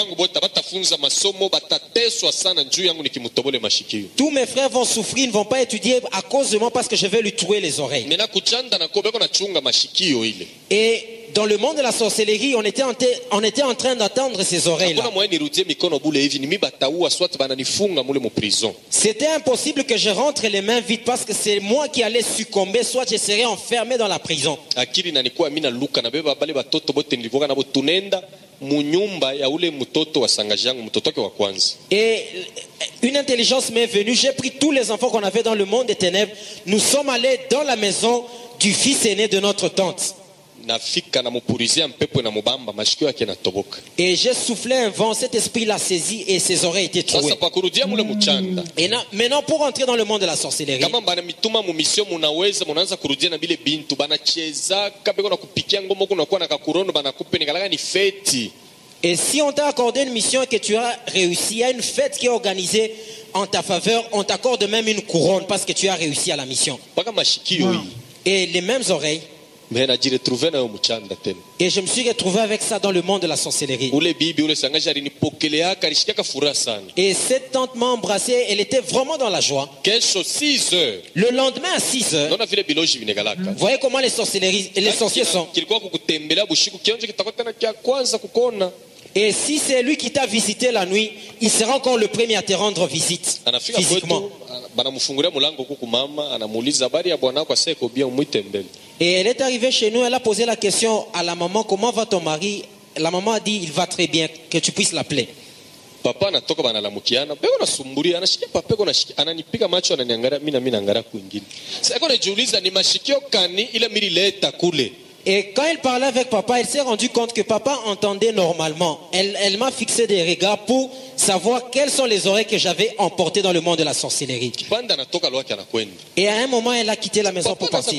Tous mes frères vont souffrir, ils ne vont pas étudier à cause de moi parce que je vais lui trouver les oreilles. Et dans le monde de la sorcellerie, on était en, on était en train d'attendre ces oreilles-là. C'était impossible que je rentre les mains vides parce que c'est moi qui allais succomber, soit je serais enfermé dans la prison. Et une intelligence m'est venue, j'ai pris tous les enfants qu'on avait dans le monde des ténèbres, nous sommes allés dans la maison du fils aîné de notre tante. Et j'ai soufflé un vent, cet esprit l'a saisi et ses oreilles étaient trouées. Et na, maintenant pour entrer dans le monde de la sorcellerie, et si on t'a accordé une mission et que tu as réussi, il y a une fête qui est organisée en ta faveur, on t'accorde même une couronne parce que tu as réussi à la mission. Et les mêmes oreilles. Et je me suis retrouvé avec ça dans le monde de la sorcellerie. Et cette tante m'a embrassé, elle était vraiment dans la joie. Le lendemain à six heures, vous voyez comment les, sorcelleries, les sorciers sont. Et si c'est lui qui t'a visité la nuit, il sera encore le premier à te rendre visite physiquement. Et elle est arrivée chez nous, elle a posé la question à la maman, comment va ton mari? La maman a dit, il va très bien, que tu puisses l'appeler. Papa anatoka banalamukiana beko nasumburia anashikia papa beko nashikia ananipiga macho ananiangalia mimi na mimi naangalia kwingine. Sasa iko najiuliza ni mashikio kani ile milileta kule. Et quand elle parlait avec papa, elle s'est rendue compte que papa entendait normalement. Elle, elle m'a fixé des regards pour savoir quelles sont les oreilles que j'avais emportées dans le monde de la sorcellerie. Et à un moment, elle a quitté la maison pour partir.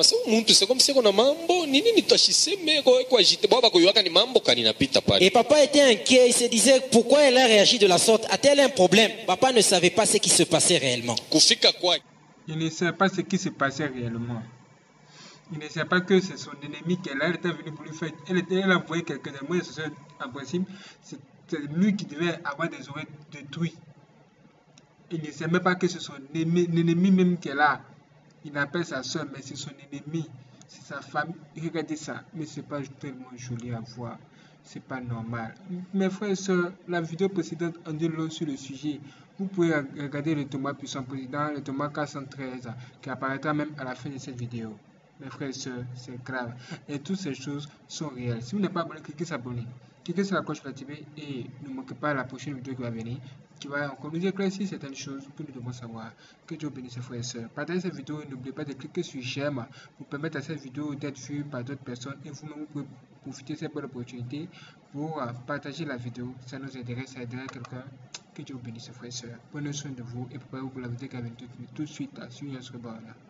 Et papa était inquiet, il se disait pourquoi elle a réagi de la sorte. A-t-elle un problème? Papa ne savait pas ce qui se passait réellement. Il ne savait pas ce qui se passait réellement. Il ne sait pas que c'est son ennemi qu'elle a, elle était venue pour lui faire. Elle, était, elle a envoyé quelqu'un de moi, en principe, c'est lui qui devait avoir des oreilles détruites. Il ne sait même pas que c'est son ennemi même qu'elle a. Il appelle sa soeur, mais c'est son ennemi, c'est sa femme. Regardez ça, mais c'est pas tellement joli à voir. C'est pas normal. Mes frères et sœurs, la vidéo précédente en dit long sur le sujet. Vous pouvez regarder le Thomas puissant président, le Thomas quatre cent treize, qui apparaîtra même à la fin de cette vidéo. Mes frères et sœurs, c'est grave. Et toutes ces choses sont réelles. Si vous n'êtes pas abonné, cliquez sur s'abonner. Cliquez sur la cloche pour l'activer et ne manquez pas la prochaine vidéo qui va venir, qui va encore nous éclaircir certaines choses que nous devons savoir. Que Dieu bénisse mes frères et sœurs. Partagez cette vidéo et n'oubliez pas de cliquer sur j'aime pour permettre à cette vidéo d'être vue par d'autres personnes et vous-même vous pouvez profiter de cette bonne opportunité pour partager la vidéo. Ça nous intéresse, ça aiderait quelqu'un. Que Dieu bénisse mes frères et sœurs. Prenez soin de vous et préparez-vous pour la vidéo qui va venir tout de suite sur Yans Reborn.